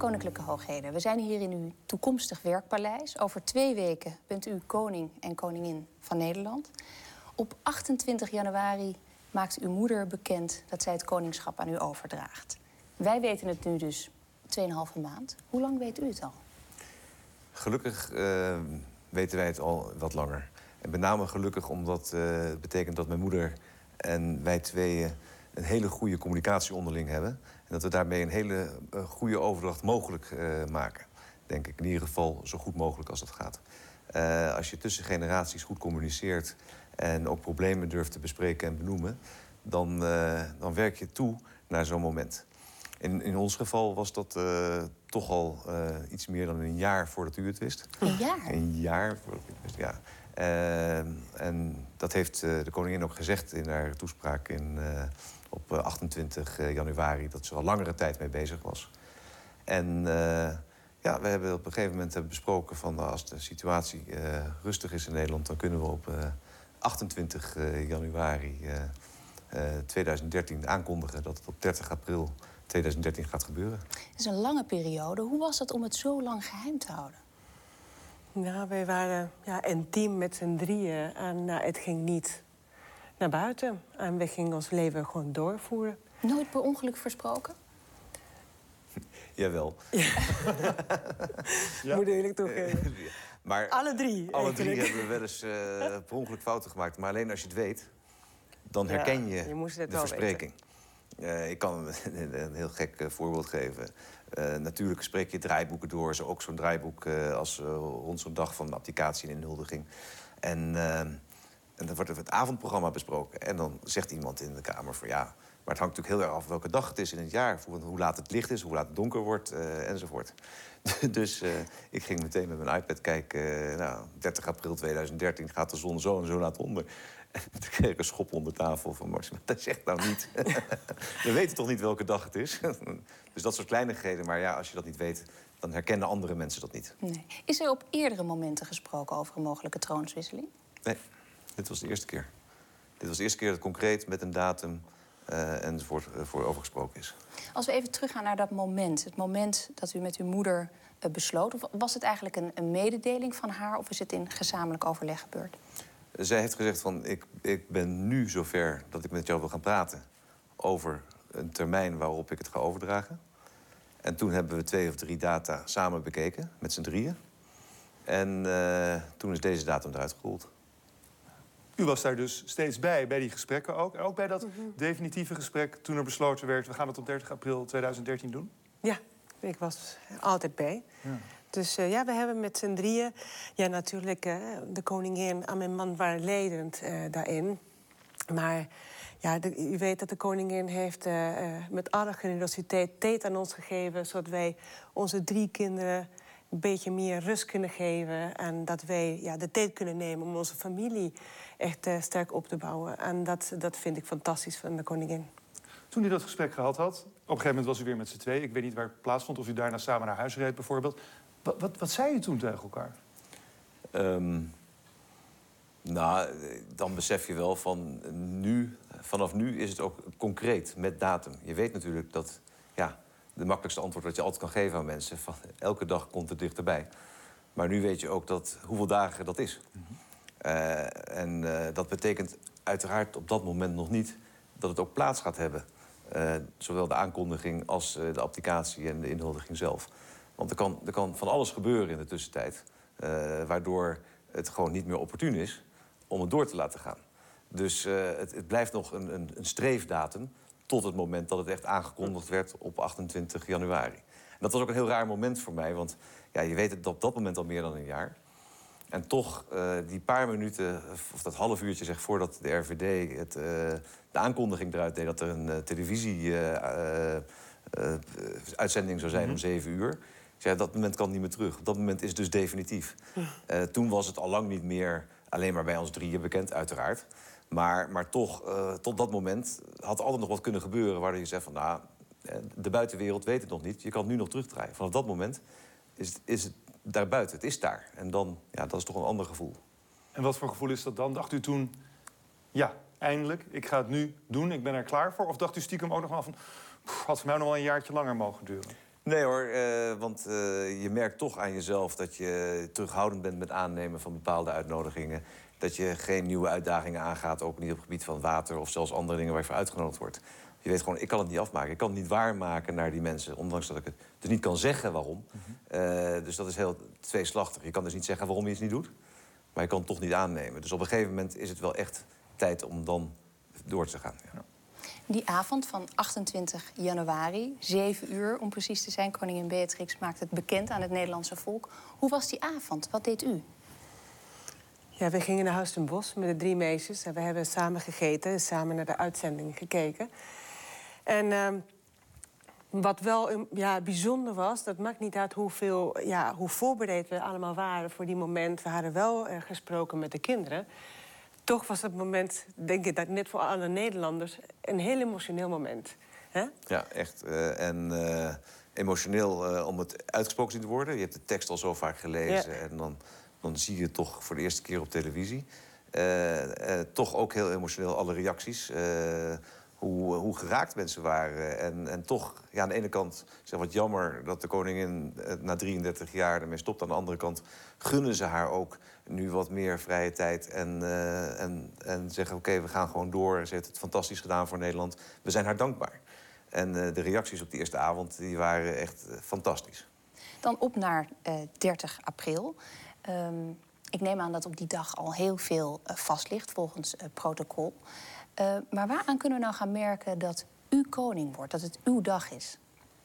Koninklijke Hoogheden, we zijn hier in uw toekomstig werkpaleis. Over 2 weken bent u koning en koningin van Nederland. Op 28 januari maakt uw moeder bekend dat zij het koningschap aan u overdraagt. Wij weten het nu dus 2,5 maand. Hoe lang weet u het al? Gelukkig weten wij het al wat langer. En met name gelukkig omdat het betekent dat mijn moeder en wij tweeën een hele goede communicatie onderling hebben. En dat we daarmee een hele goede overdracht mogelijk maken. Denk ik in ieder geval zo goed mogelijk als dat gaat. Als je tussen generaties goed communiceert en ook problemen durft te bespreken en benoemen, dan werk je toe naar zo'n moment. In ons geval was dat toch al iets meer dan een jaar voordat u het wist. Een jaar? Een jaar voordat u het wist, ja. En dat heeft de koningin ook gezegd in haar toespraak op 28 januari... dat ze al langere tijd mee bezig was. En ja, we hebben op een gegeven moment besproken van als de situatie rustig is in Nederland, dan kunnen we op 28 januari 2013 aankondigen dat het op 30 april 2013 gaat gebeuren. Het is een lange periode. Hoe was het om het zo lang geheim te houden? Nou, wij waren intiem met z'n drieën en het ging niet naar buiten. En we gingen ons leven gewoon doorvoeren. Nooit per ongeluk versproken? Jawel. Ja. Moet eerlijk toegeven. Maar alle drie hebben we wel eens per ongeluk fouten gemaakt. Maar alleen als je het weet, dan herken je de verspreking. Ik kan een heel gek voorbeeld geven. Natuurlijk spreek je draaiboeken door. Ook zo'n draaiboek als rond zo'n dag van abdicatie en inhuldiging. En dan wordt het avondprogramma besproken. En dan zegt iemand in de kamer van ja, maar het hangt natuurlijk heel erg af welke dag het is in het jaar. Hoe laat het licht is, hoe laat het donker wordt, enzovoort. Dus ik ging meteen met mijn iPad kijken. 30 april 2013 gaat de zon zo en zo laat onder. En toen kreeg ik een schop onder tafel van Max. Dat zegt nou niet. We weten toch niet welke dag het is? Dus dat soort kleinigheden. Maar ja, als je dat niet weet, dan herkennen andere mensen dat niet. Nee. Is er op eerdere momenten gesproken over een mogelijke troonswisseling? Nee, dit was de eerste keer. Dit was de eerste keer dat concreet met een datum enzovoort voor overgesproken is. Als we even teruggaan naar dat moment. Het moment dat u met uw moeder besloot. Of was het eigenlijk een mededeling van haar of is het in gezamenlijk overleg gebeurd? Zij heeft gezegd van ik ben nu zover dat ik met jou wil gaan praten over een termijn waarop ik het ga overdragen. En toen hebben we 2 of 3 data samen bekeken, met z'n drieën. En toen is deze datum eruit gerold. U was daar dus steeds bij die gesprekken ook. En ook bij dat definitieve gesprek toen er besloten werd, we gaan het op 30 april 2013 doen? Ja, ik was altijd bij. Ja. Dus ja, we hebben met z'n drieën... Ja, natuurlijk, de koningin en mijn man waren leidend daarin. Maar ja, u weet dat de koningin heeft met alle generositeit tijd aan ons gegeven, zodat wij onze 3 kinderen een beetje meer rust kunnen geven. En dat wij de tijd kunnen nemen om onze familie echt sterk op te bouwen. En dat vind ik fantastisch van de koningin. Toen u dat gesprek gehad had, op een gegeven moment was u weer met z'n tweeën. Ik weet niet waar het plaatsvond, of u daarna samen naar huis reed bijvoorbeeld. Wat zei u toen tegen elkaar? Nou, dan besef je wel van vanaf nu is het ook concreet met datum. Je weet natuurlijk dat de makkelijkste antwoord dat je altijd kan geven aan mensen, van elke dag komt het dichterbij. Maar nu weet je ook hoeveel dagen dat is. Dat betekent uiteraard op dat moment nog niet dat het ook plaats gaat hebben. Zowel de aankondiging als de abdicatie en de inhuldiging zelf. Want er kan van alles gebeuren in de tussentijd, waardoor het gewoon niet meer opportun is om het door te laten gaan. Dus het blijft nog een streefdatum tot het moment dat het echt aangekondigd werd op 28 januari. En dat was ook een heel raar moment voor mij, want je weet het op dat moment al meer dan een jaar. En toch, die paar minuten, of dat half uurtje zeg, voordat de RVD de aankondiging eruit deed dat er een televisie-uitzending zou zijn om 7 uur. Dat moment kan niet meer terug. Dat moment is dus definitief. Toen was het al lang niet meer alleen maar bij ons drieën bekend, uiteraard. Maar toch, tot dat moment had altijd nog wat kunnen gebeuren waardoor je zegt van de buitenwereld weet het nog niet. Je kan het nu nog terugdraaien. Vanaf dat moment is het daarbuiten. Het is daar. En dan, dat is toch een ander gevoel. En wat voor gevoel is dat dan? Dacht u toen, eindelijk, ik ga het nu doen, ik ben er klaar voor? Of dacht u stiekem ook nog wel van, had voor mij nog wel een jaartje langer mogen duren? Nee hoor, want je merkt toch aan jezelf dat je terughoudend bent met aannemen van bepaalde uitnodigingen. Dat je geen nieuwe uitdagingen aangaat, ook niet op het gebied van water of zelfs andere dingen waar je voor uitgenodigd wordt. Je weet gewoon, ik kan het niet afmaken. Ik kan het niet waarmaken naar die mensen, ondanks dat ik het dus niet kan zeggen waarom. Dus dat is heel tweeslachtig. Je kan dus niet zeggen waarom je het niet doet, maar je kan het toch niet aannemen. Dus op een gegeven moment is het wel echt tijd om dan door te gaan. Ja. Die avond van 28 januari, 7 uur om precies te zijn, koningin Beatrix maakt het bekend aan het Nederlandse volk. Hoe was die avond? Wat deed u? Ja, we gingen naar Huis ten Bosch met de 3 meisjes. En we hebben samen gegeten, samen naar de uitzending gekeken. En wat wel bijzonder was, dat maakt niet uit hoe voorbereid we allemaal waren voor die moment. We hadden wel gesproken met de kinderen. Toch was het moment, denk ik, dat net voor alle Nederlanders een heel emotioneel moment. Hè? Ja, echt. Emotioneel om het uitgesproken te zien te worden. Je hebt de tekst al zo vaak gelezen en dan zie je het toch voor de eerste keer op televisie. Toch ook heel emotioneel alle reacties. Hoe geraakt mensen waren. En toch, ja, aan de ene kant zeg wat jammer dat de koningin na 33 jaar ermee stopt. Aan de andere kant gunnen ze haar ook nu wat meer vrije tijd. En zeggen, oké, we gaan gewoon door. Ze heeft het fantastisch gedaan voor Nederland. We zijn haar dankbaar. En de reacties op die eerste avond die waren echt fantastisch. Dan op naar 30 april. Ik neem aan dat op die dag al heel veel vast ligt volgens protocol. Maar waaraan kunnen we nou gaan merken dat u koning wordt, dat het uw dag is?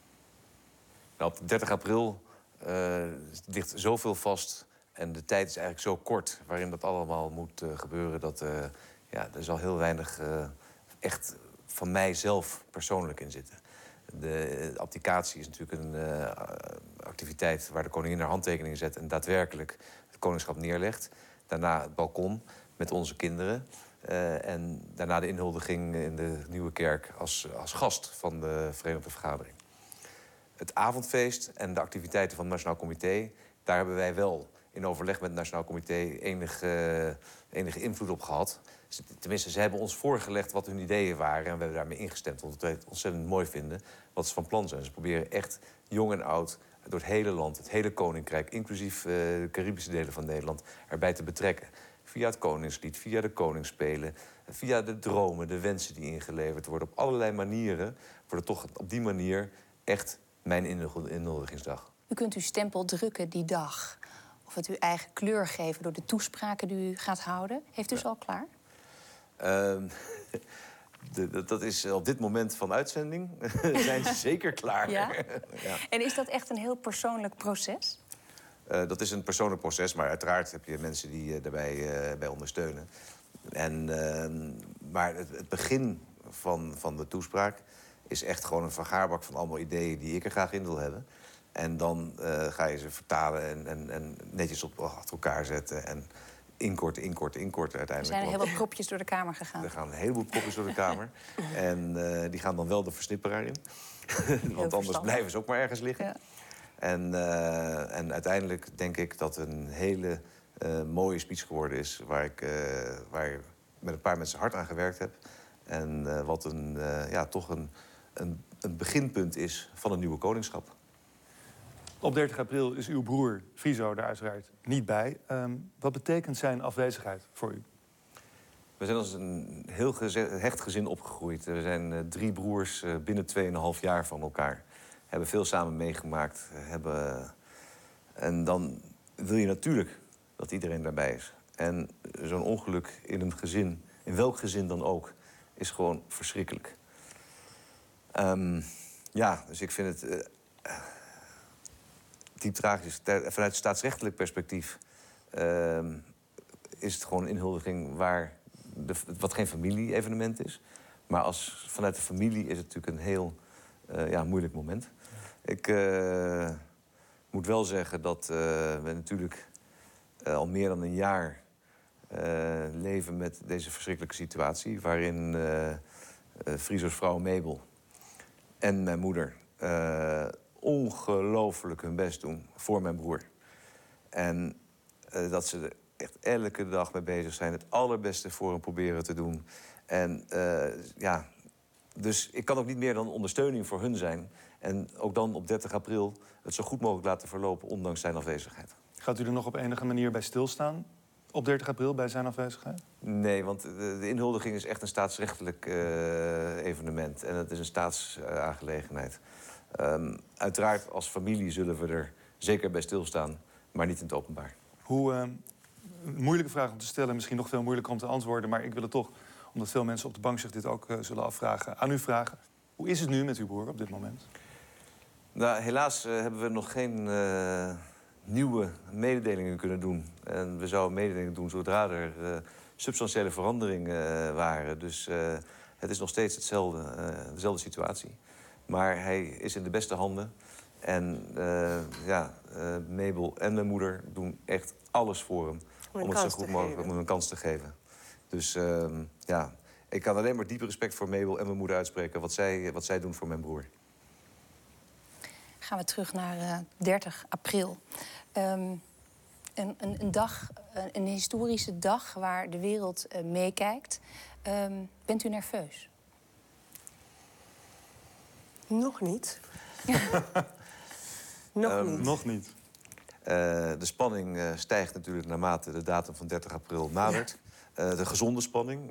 Nou, op 30 april ligt zoveel vast en de tijd is eigenlijk zo kort waarin dat allemaal moet gebeuren. Dat er zal heel weinig echt van mijzelf persoonlijk in zitten. De abdicatie is natuurlijk een activiteit waar de koningin haar handtekening zet en daadwerkelijk het koningschap neerlegt. Daarna het balkon met onze kinderen. En daarna de inhuldiging in de Nieuwe Kerk als gast van de Verenigde Vergadering. Het avondfeest en de activiteiten van het Nationaal Comité, daar hebben wij wel in overleg met het Nationaal Comité enige invloed op gehad. Tenminste, ze hebben ons voorgelegd wat hun ideeën waren en we hebben daarmee ingestemd. Want we het ontzettend mooi vinden wat ze van plan zijn. Ze proberen echt jong en oud door het hele land, het hele koninkrijk, inclusief de Caribische delen van Nederland, erbij te betrekken. Via het Koningslied, via de Koningsspelen, via de dromen, de wensen die ingeleverd worden. Op allerlei manieren wordt het toch op die manier echt mijn inhuldigingsdag. U kunt uw stempel drukken die dag. Of het uw eigen kleur geven door de toespraken die u gaat houden. Heeft u ze al klaar? Dat is op dit moment van uitzending. Zijn ze zeker klaar. Ja? Ja. En is dat echt een heel persoonlijk proces? Dat is een persoonlijk proces, maar uiteraard heb je mensen die daarbij bij ondersteunen. Maar het begin van de toespraak is echt gewoon een vergaarbak van allemaal ideeën die ik er graag in wil hebben. En dan ga je ze vertalen en netjes achter elkaar zetten en inkorten uiteindelijk. Er zijn heel wat propjes door de Kamer gegaan. Er gaan een heleboel propjes door de Kamer. En die gaan dan wel de versnipperaar in. Want anders blijven ze ook maar ergens liggen. Ja. En uiteindelijk denk ik dat een hele mooie speech geworden is, waar ik met een paar mensen hard aan gewerkt heb. En wat toch een beginpunt is van een nieuwe koningschap. Op 30 april is uw broer Friso er uiteraard niet bij. Wat betekent zijn afwezigheid voor u? We zijn als een heel hecht gezin opgegroeid. We zijn 3 broers binnen 2,5 jaar van elkaar. Hebben veel samen meegemaakt. En dan wil je natuurlijk dat iedereen daarbij is. En zo'n ongeluk in een gezin, in welk gezin dan ook, is gewoon verschrikkelijk. Dus ik vind het diep tragisch. Vanuit staatsrechtelijk perspectief is het gewoon een inhuldiging wat geen familie-evenement is. Maar vanuit de familie is het natuurlijk een heel moeilijk moment. Ik moet wel zeggen dat we natuurlijk al meer dan een jaar leven met deze verschrikkelijke situatie, waarin Friso's vrouw Mabel en mijn moeder ongelooflijk hun best doen voor mijn broer. En dat ze er echt elke dag mee bezig zijn, het allerbeste voor hem proberen te doen. En dus ik kan ook niet meer dan ondersteuning voor hun zijn. En ook dan op 30 april het zo goed mogelijk laten verlopen, ondanks zijn afwezigheid. Gaat u er nog op enige manier bij stilstaan op 30 april bij zijn afwezigheid? Nee, want de inhuldiging is echt een staatsrechtelijk evenement. En het is een staatsaangelegenheid. Uiteraard, als familie zullen we er zeker bij stilstaan, maar niet in het openbaar. Een moeilijke vraag om te stellen, misschien nog veel moeilijker om te antwoorden, maar ik wil het toch, omdat veel mensen op de bank zich dit ook zullen afvragen, aan u vragen. Hoe is het nu met uw broer op dit moment? Nou, helaas hebben we nog geen nieuwe mededelingen kunnen doen. En we zouden mededelingen doen zodra er substantiële veranderingen waren. Dus het is nog steeds dezelfde situatie. Maar hij is in de beste handen. En Mabel en mijn moeder doen echt alles voor hem. Om het zo goed mogelijk een kans te geven. Dus ik kan alleen maar diep respect voor Mabel en mijn moeder uitspreken wat zij doen voor mijn broer. Gaan we terug naar 30 april. Een historische dag waar de wereld meekijkt. Bent u nerveus? Nog niet. Nog niet. De spanning stijgt natuurlijk naarmate de datum van 30 april nadert. De gezonde spanning.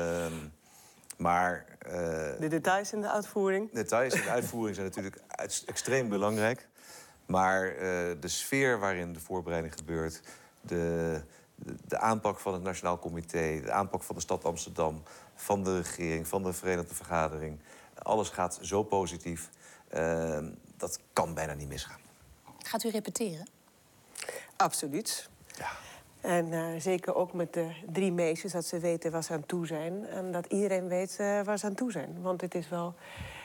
Maar de details in de uitvoering? De details in de uitvoering zijn natuurlijk extreem belangrijk. Maar de sfeer waarin de voorbereiding gebeurt, de aanpak van het Nationaal Comité, de aanpak van de stad Amsterdam, van de regering, van de Verenigde Vergadering, alles gaat zo positief. Dat kan bijna niet misgaan. Gaat u repeteren? Absoluut. Ja. En zeker ook met de 3 meisjes, dat ze weten waar ze aan toe zijn. En dat iedereen weet waar ze aan toe zijn. Want het is wel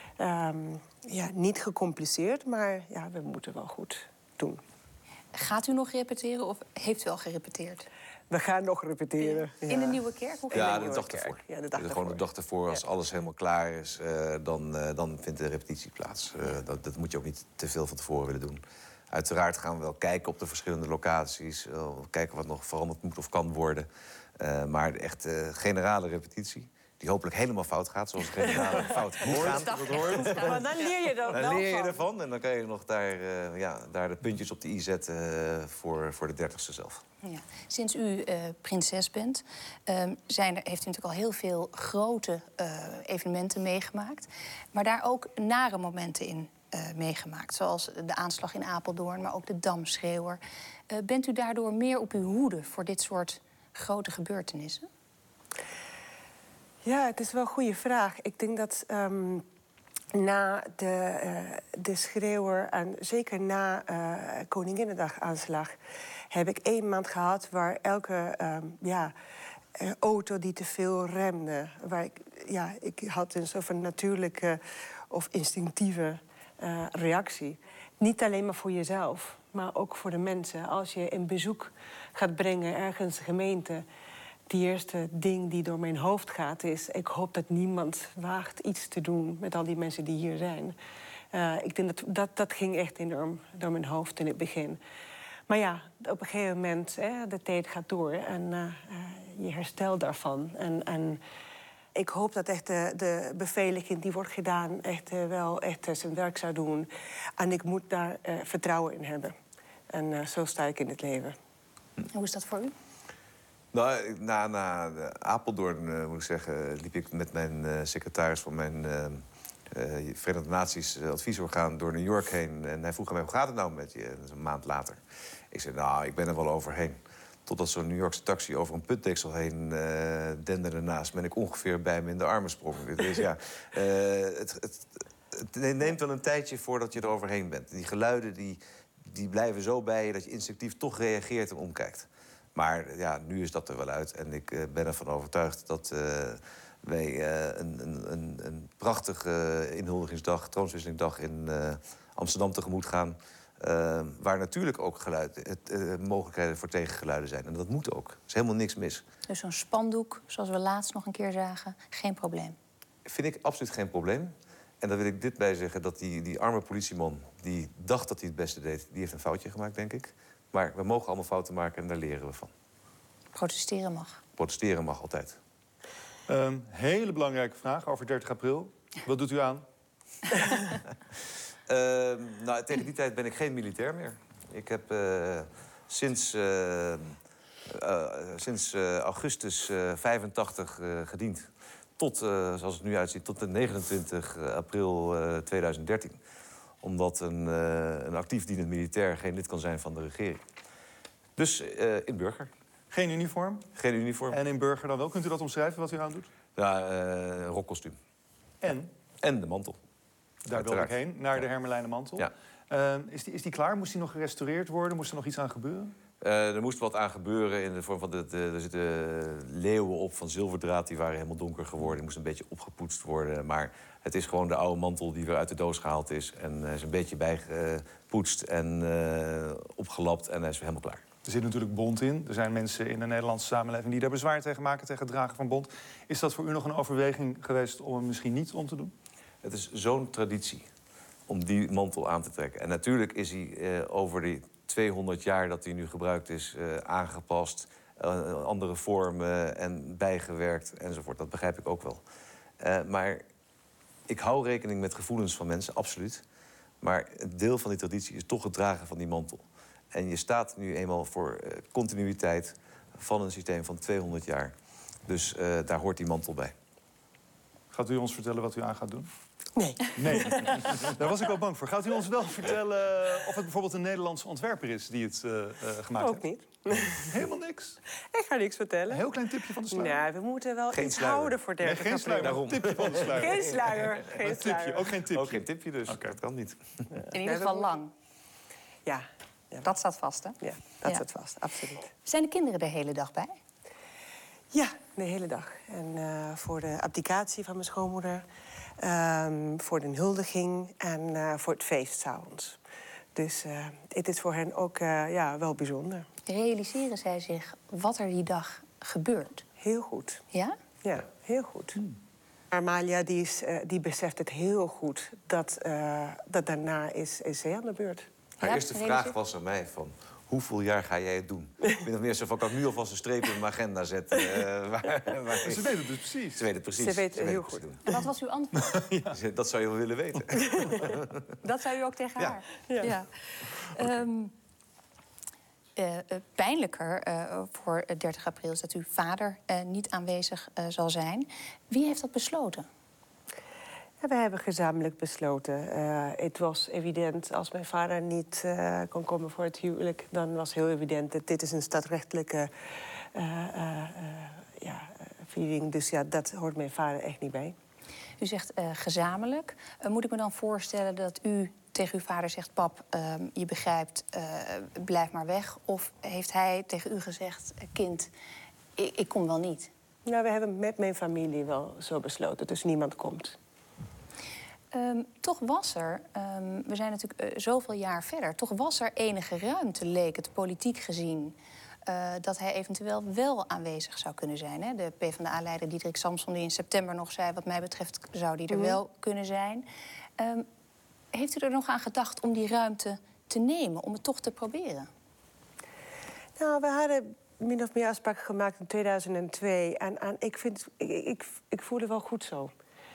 niet gecompliceerd, maar we moeten wel goed doen. Gaat u nog repeteren of heeft u al gerepeteerd? We gaan nog repeteren. In de Nieuwe Kerk? Ja, de dag ervoor. Ja, de dag gewoon de dag ervoor, als alles helemaal klaar is, dan vindt de repetitie plaats. Dat moet je ook niet te veel van tevoren willen doen. Uiteraard gaan we wel kijken op de verschillende locaties. Kijken wat nog veranderd moet of kan worden. Maar de echt generale repetitie, die hopelijk helemaal fout gaat. Zoals de generale fout moet gaan. Maar dan leer je er dan leer je ervan. En dan kan je nog daar de puntjes op de i zetten voor de 30ste zelf. Ja. Sinds u prinses bent, heeft u natuurlijk al heel veel grote evenementen meegemaakt. Maar daar ook nare momenten in meegemaakt. Zoals de aanslag in Apeldoorn, maar ook de Damschreeuwer. Bent u daardoor meer op uw hoede voor dit soort grote gebeurtenissen? Ja, het is wel een goede vraag. Ik denk dat na de schreeuwer en zeker na Koninginnedag-aanslag heb ik 1 maand gehad waar elke auto die te veel remde, waar ik had een soort van natuurlijke of instinctieve reactie. Niet alleen maar voor jezelf, maar ook voor de mensen. Als je een bezoek gaat brengen ergens in de gemeente, het eerste ding die door mijn hoofd gaat is, ik hoop dat niemand waagt iets te doen met al die mensen die hier zijn. Ik denk dat ging echt enorm door mijn hoofd in het begin. Maar ja, op een gegeven moment, de tijd gaat door en je herstelt daarvan. En ik hoop dat echt de beveiliging die wordt gedaan wel zijn werk zou doen. En ik moet daar vertrouwen in hebben. En zo sta ik in het leven. Hoe is dat voor u? Nou, na Apeldoorn, moet ik zeggen, liep ik met mijn secretaris van mijn Verenigde Naties adviesorgaan door New York heen. En hij vroeg aan mij, hoe gaat het nou met je? Dat is een maand later. Ik zei, nou, ik ben er wel overheen. Totdat zo'n New Yorkse taxi over een putdeksel heen denderde naast me en ik ongeveer bij me in de armen sprong. Dus ja, het neemt wel een tijdje voordat je er overheen bent. Die geluiden die blijven zo bij je dat je instinctief toch reageert en omkijkt. Maar ja, nu is dat er wel uit. En ik ben ervan overtuigd dat wij een prachtige inhuldigingsdag, troonswisselingdag in Amsterdam tegemoet gaan. Waar natuurlijk ook mogelijkheden voor tegengeluiden zijn. En dat moet ook. Er is helemaal niks mis. Dus zo'n spandoek, zoals we laatst nog een keer zagen, geen probleem? Vind ik absoluut geen probleem. En daar wil ik dit bij zeggen, dat die arme politieman die dacht dat hij het beste deed, die heeft een foutje gemaakt, denk ik. Maar we mogen allemaal fouten maken en daar leren we van. Protesteren mag. Protesteren mag altijd. Hele belangrijke vraag over 30 april. Wat doet u aan? Tegen die tijd ben ik geen militair meer. Ik heb sinds augustus 85 gediend. Tot, zoals het nu uitziet, tot de 29 april 2013. Omdat een actief dienend militair geen lid kan zijn van de regering. Dus in burger. Geen uniform? Geen uniform. En in burger dan wel? Kunt u dat omschrijven, wat u aan doet? Ja, rokkostuum. En? En de mantel. Daar wil ik heen, naar de hermelijnen mantel. Ja. Is die klaar? Moest die nog gerestaureerd worden? Moest er nog iets aan gebeuren? Er moest wat aan gebeuren in de vorm van... er zitten leeuwen op van zilverdraad. Die waren helemaal donker geworden. Die moest een beetje opgepoetst worden. Maar het is gewoon de oude mantel die weer uit de doos gehaald is. En is een beetje bijgepoetst en opgelapt. En hij is weer helemaal klaar. Er zit natuurlijk bont in. Er zijn mensen in de Nederlandse samenleving die daar bezwaar tegen maken, tegen het dragen van bont. Is dat voor u nog een overweging geweest om hem misschien niet om te doen? Het is zo'n traditie om die mantel aan te trekken. En natuurlijk is hij over die 200 jaar dat hij nu gebruikt is aangepast. Andere vormen en bijgewerkt enzovoort. Dat begrijp ik ook wel. Maar ik hou rekening met gevoelens van mensen, absoluut. Maar een deel van die traditie is toch het dragen van die mantel. En je staat nu eenmaal voor continuïteit van een systeem van 200 jaar. Dus daar hoort die mantel bij. Gaat u ons vertellen wat u aan gaat doen? Nee. Nee, daar was ik wel bang voor. Gaat u ons wel vertellen of het bijvoorbeeld een Nederlandse ontwerper is die het gemaakt heeft? Ook niet. Helemaal niks? Ik ga niks vertellen. Een heel klein tipje van de sluier. Nee, we moeten wel Geen iets sluier. houden voor 30 geen sluier, april. maar een tipje van de sluier. Geen sluier. Geen Een tipje, sluier. ook geen tipje. Ook geen tipje dus. Oké. Dat kan niet. In ieder geval lang. Ja, Dat staat vast, hè? ja, dat Ja. zit vast, absoluut. Zijn de kinderen de hele dag bij? Ja, de hele dag. En voor de abdicatie van mijn schoonmoeder, voor de huldiging en voor het feest 's avonds. Dus het is voor hen ook wel bijzonder. Realiseren zij zich wat er die dag gebeurt? Heel goed. Ja? Ja, heel goed. Amalia die beseft het heel goed dat daarna is zij aan de beurt. Haar Ja, eerste vraag was aan mij van... Hoeveel jaar ga jij het doen? Ik ben nog meer zo van, kan ik nu alvast een streep in mijn agenda zetten? Ze weten het dus precies. Ze weten het precies. Ze weten het heel precies goed. doen. En wat was uw antwoord? Dat zou je wel willen weten. Dat zou u ook tegen Ja. haar? Ja. Pijnlijker voor 30 april is dat uw vader niet aanwezig zal zijn. Wie heeft dat besloten? Ja, we hebben gezamenlijk besloten. Het was evident, als mijn vader niet kon komen voor het huwelijk... dan was heel evident dat dit is een stadrechtelijke viering. Dus ja, dat hoort mijn vader echt niet bij. U zegt gezamenlijk. Moet ik me dan voorstellen dat u tegen uw vader zegt... pap, je begrijpt, blijf maar weg? Of heeft hij tegen u gezegd, kind, ik kom wel niet? Nou, we hebben met mijn familie wel zo besloten, dus niemand komt. Toch was er, we zijn natuurlijk zoveel jaar verder... toch was er enige ruimte, leek het, politiek gezien... dat hij eventueel wel aanwezig zou kunnen zijn. Hè? De PvdA-leider Diederik Samson die in september nog zei... wat mij betreft zou die er wel kunnen zijn. Heeft u er nog aan gedacht om die ruimte te nemen... om het toch te proberen? Nou, we hadden min of meer afspraken gemaakt in 2002. En ik voel het wel goed zo.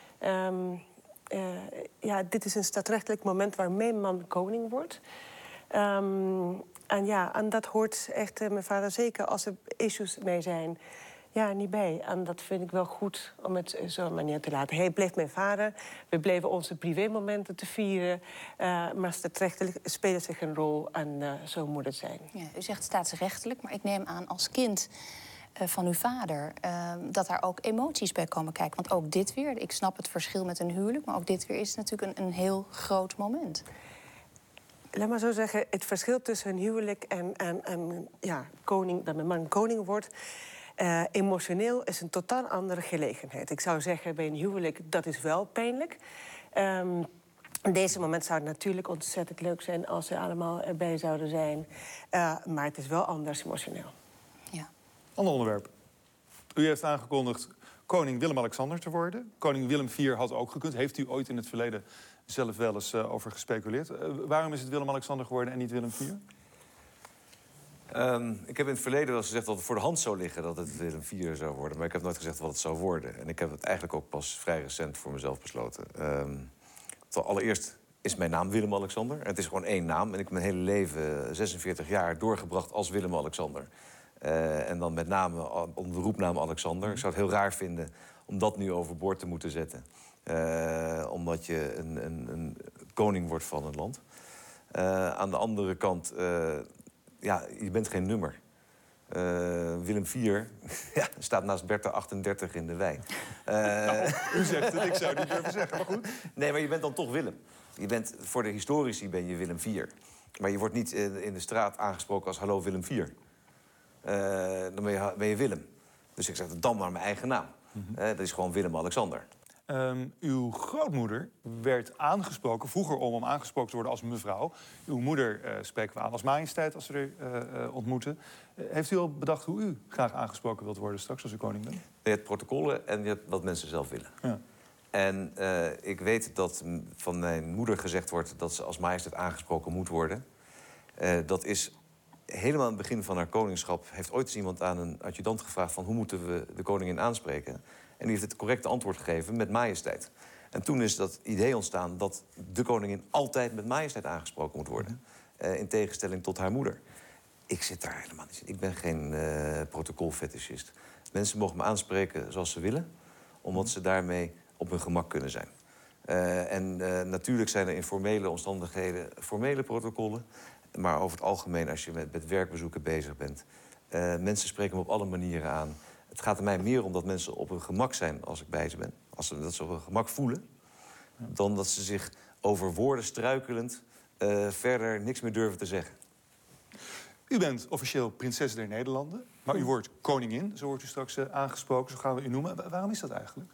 Dit is een stadrechtelijk moment waar mijn man koning wordt. En dat hoort echt mijn vader zeker als er issues mee zijn... niet bij. En dat vind ik wel goed om het zo'n manier te laten. Hij bleef mijn vader. We bleven onze privémomenten te vieren. Maar stadrechtelijk spelen zich een rol en zo moet het zijn. Ja, u zegt staatsrechtelijk, maar ik neem aan als kind... van uw vader, dat daar ook emoties bij komen kijken. Want ook dit weer, ik snap het verschil met een huwelijk... maar ook dit weer is natuurlijk een heel groot moment. Laat maar zo zeggen, het verschil tussen een huwelijk en koning... dat mijn man koning wordt... emotioneel is een totaal andere gelegenheid. Ik zou zeggen, bij een huwelijk, dat is wel pijnlijk. In deze moment zou het natuurlijk ontzettend leuk zijn... als ze allemaal erbij zouden zijn. Maar het is wel anders emotioneel. Ja. Ander onderwerp. U heeft aangekondigd koning Willem-Alexander te worden. Koning Willem IV had ook gekund. Heeft u ooit in het verleden zelf wel eens over gespeculeerd? Waarom is het Willem-Alexander geworden en niet Willem IV? Ik heb in het verleden wel eens gezegd dat het voor de hand zou liggen... dat het Willem IV zou worden. Maar ik heb nooit gezegd wat het zou worden. En ik heb het eigenlijk ook pas vrij recent voor mezelf besloten. Allereerst is mijn naam Willem-Alexander. En het is gewoon één naam. En ik heb mijn hele leven, 46 jaar, doorgebracht als Willem-Alexander. En dan met name onder de roepnaam Alexander. Ik zou het heel raar vinden om dat nu overboord te moeten zetten. Omdat je een koning wordt van een land. Aan de andere kant, je bent geen nummer. Willem IV staat naast Bertha 38 in de wei. U zegt het, ik zou het niet durven zeggen, maar goed. Nee, maar je bent dan toch Willem. Voor de historici ben je Willem IV. Maar je wordt niet in de straat aangesproken als hallo Willem IV. Dan ben je Willem. Dus ik zeg dan maar mijn eigen naam. Dat is gewoon Willem-Alexander. Uw grootmoeder werd aangesproken, vroeger om aangesproken te worden als mevrouw. Uw moeder spreken we aan als majesteit als we er ontmoeten. Heeft u al bedacht hoe u graag aangesproken wilt worden straks als u koning bent? Je hebt protocollen en je hebt wat mensen zelf willen. Ja. En ik weet dat van mijn moeder gezegd wordt dat ze als majesteit aangesproken moet worden. Dat is helemaal aan het begin van haar koningschap. Heeft ooit eens iemand aan een adjudant gevraagd van hoe moeten we de koningin aanspreken? En die heeft het correcte antwoord gegeven met majesteit. En toen is dat idee ontstaan dat de koningin altijd met majesteit aangesproken moet worden. In tegenstelling tot haar moeder. Ik zit daar helemaal niet in. Ik ben geen protocolfetischist. Mensen mogen me aanspreken zoals ze willen, omdat ze daarmee op hun gemak kunnen zijn. Natuurlijk zijn er in formele omstandigheden formele protocollen. Maar over het algemeen, als je met werkbezoeken bezig bent, mensen spreken me op alle manieren aan. Het gaat er mij meer om dat mensen op hun gemak zijn als ik bij ze ben. Dat ze op hun gemak voelen. Dan dat ze zich over woorden struikelend verder niks meer durven te zeggen. U bent officieel prinses der Nederlanden. Maar u wordt koningin, zo wordt u straks aangesproken. Zo gaan we u noemen. Waarom is dat eigenlijk?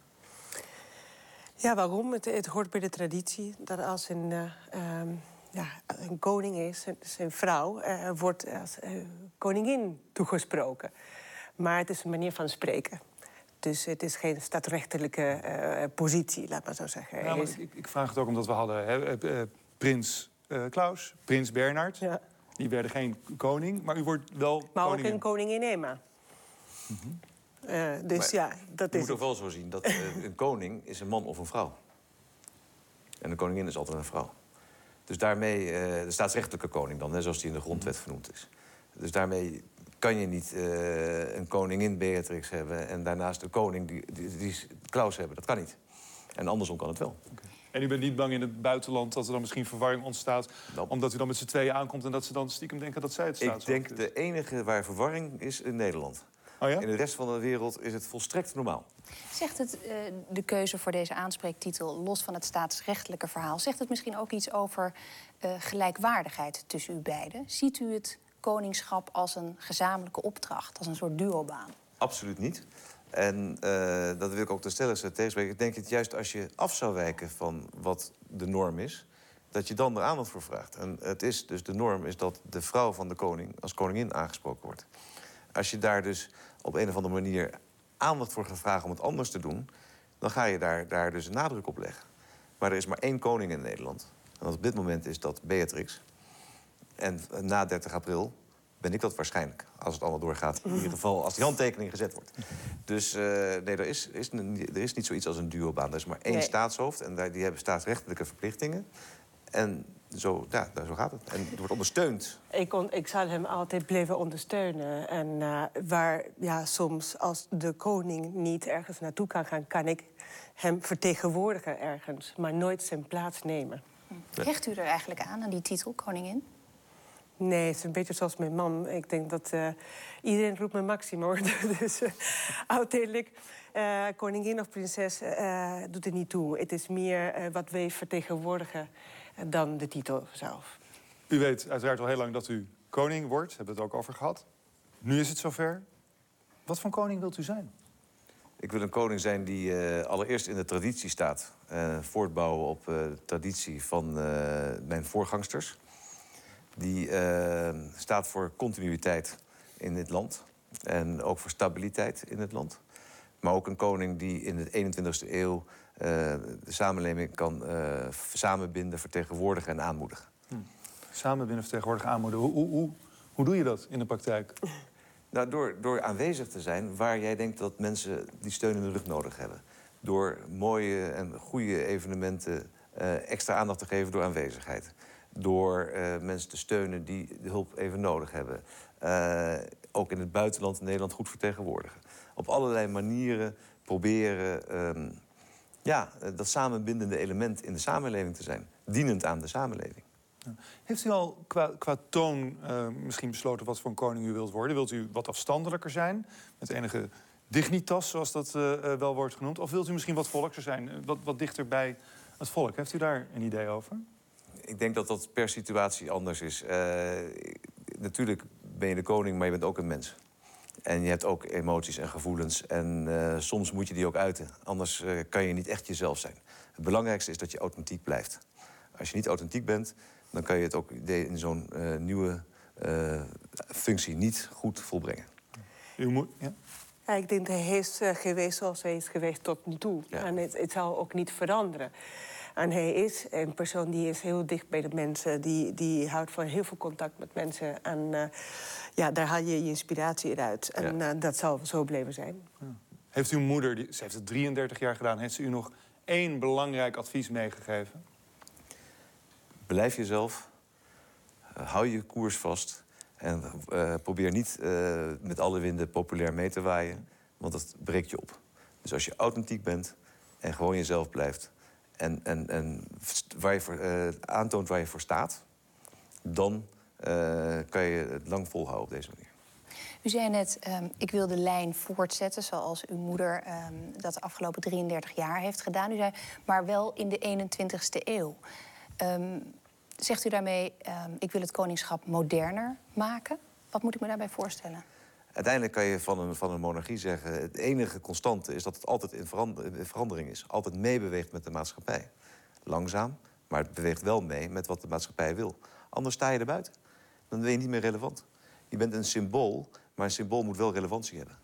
Ja, waarom? Het hoort bij de traditie dat als een koning is, zijn vrouw, wordt als koningin toegesproken. Maar het is een manier van spreken. Dus het is geen staatsrechtelijke positie, laat maar zo zeggen. Ja, maar ik vraag het ook omdat we hadden prins Klaus, prins Bernhard. Ja. Die werden geen koning, maar u wordt wel maar koningin. Ook een koningin Emma. Dus maar dat je is moet ook wel zo zien dat een koning is een man of een vrouw. En een koningin is altijd een vrouw. Dus daarmee, de staatsrechtelijke koning dan, zoals die in de grondwet vernoemd is. Dus daarmee kan je niet een koningin Beatrix hebben en daarnaast een koning die Klaus hebben. Dat kan niet. En andersom kan het wel. Okay. En u bent niet bang in het buitenland dat er dan misschien verwarring ontstaat, omdat u dan met z'n tweeën aankomt en dat ze dan stiekem denken dat zij het staatshoofd is? Ik denk de enige waar verwarring is in Nederland. Oh ja? In de rest van de wereld is het volstrekt normaal. Zegt het de keuze voor deze aanspreektitel, los van het staatsrechtelijke verhaal, zegt het misschien ook iets over gelijkwaardigheid tussen u beiden? Ziet u het koningschap als een gezamenlijke opdracht, als een soort duobaan? Absoluut niet. En dat wil ik ook de stelligste tegenspreken. Ik denk dat juist als je af zou wijken van wat de norm is, dat je dan er aandacht voor vraagt. En het is dus de norm is dat de vrouw van de koning als koningin aangesproken wordt. Als je daar dus op een of andere manier aandacht voor gaat vragen om het anders te doen, dan ga je daar dus een nadruk op leggen. Maar er is maar één koning in Nederland. En op dit moment is dat Beatrix. En na 30 april ben ik dat waarschijnlijk. Als het allemaal doorgaat. In ieder geval als die handtekening gezet wordt. Dus nee, er is niet zoiets als een duobaan. Er is maar één staatshoofd. En die hebben staatsrechtelijke verplichtingen. En zo gaat het. En het wordt ondersteund. Ik zal hem altijd blijven ondersteunen. En waar soms als de koning niet ergens naartoe kan gaan, kan ik hem vertegenwoordigen ergens. Maar nooit zijn plaats nemen. Hecht u er eigenlijk aan die titel, koningin? Nee, het is een beetje zoals mijn man. Ik denk dat iedereen roept me Maximo. Dus uiteindelijk, koningin of prinses doet er niet toe. Het is meer wat wij vertegenwoordigen dan de titel zelf. U weet uiteraard al heel lang dat u koning wordt. We hebben het ook over gehad. Nu is het zover. Wat voor koning wilt u zijn? Ik wil een koning zijn die allereerst in de traditie staat. Voortbouwen op de traditie van mijn voorgangsters. Die staat voor continuïteit in dit land. En ook voor stabiliteit in het land. Maar ook een koning die in de 21e eeuw de samenleving kan samenbinden, vertegenwoordigen en aanmoedigen. Samenbinden, vertegenwoordigen, aanmoedigen. Hoe doe je dat in de praktijk? Nou, door aanwezig te zijn waar jij denkt dat mensen die steun in de rug nodig hebben. Door mooie en goede evenementen extra aandacht te geven door aanwezigheid. Door mensen te steunen die de hulp even nodig hebben. Ook in het buitenland Nederland goed vertegenwoordigen. Op allerlei manieren proberen dat samenbindende element in de samenleving te zijn. Dienend aan de samenleving. Ja. Heeft u al qua toon misschien besloten wat voor een koning u wilt worden? Wilt u wat afstandelijker zijn? Met enige dignitas, zoals dat wel wordt genoemd? Of wilt u misschien wat volkser zijn? Wat dichter bij het volk? Heeft u daar een idee over? Ik denk dat dat per situatie anders is. Natuurlijk ben je de koning, maar je bent ook een mens. En je hebt ook emoties en gevoelens. En soms moet je die ook uiten. Anders kan je niet echt jezelf zijn. Het belangrijkste is dat je authentiek blijft. Als je niet authentiek bent, dan kan je het ook in zo'n nieuwe functie niet goed volbrengen. U moet... Ja? Ja, ik denk dat hij is geweest zoals hij is geweest tot nu toe. Ja. En het zal ook niet veranderen. En hij is een persoon die is heel dicht bij de mensen. Die houdt van heel veel contact met mensen. En daar haal je je inspiratie uit. En dat zal zo blijven zijn. Ja. Heeft uw moeder, ze heeft het 33 jaar gedaan... heeft ze u nog 1 belangrijk advies meegegeven? Blijf jezelf. Hou je koers vast. En probeer niet met alle winden populair mee te waaien. Want dat breekt je op. Dus als je authentiek bent en gewoon jezelf blijft... en waar je aantoont waar je voor staat... dan kan je het lang volhouden op deze manier. U zei net, ik wil de lijn voortzetten zoals uw moeder dat de afgelopen 33 jaar heeft gedaan. U zei, maar wel in de 21ste eeuw. Zegt u daarmee, ik wil het koningschap moderner maken? Wat moet ik me daarbij voorstellen? Uiteindelijk kan je van een monarchie zeggen... het enige constante is dat het altijd in verandering is. Altijd meebeweegt met de maatschappij. Langzaam, maar het beweegt wel mee met wat de maatschappij wil. Anders sta je er buiten. Dan ben je niet meer relevant. Je bent een symbool, maar een symbool moet wel relevantie hebben.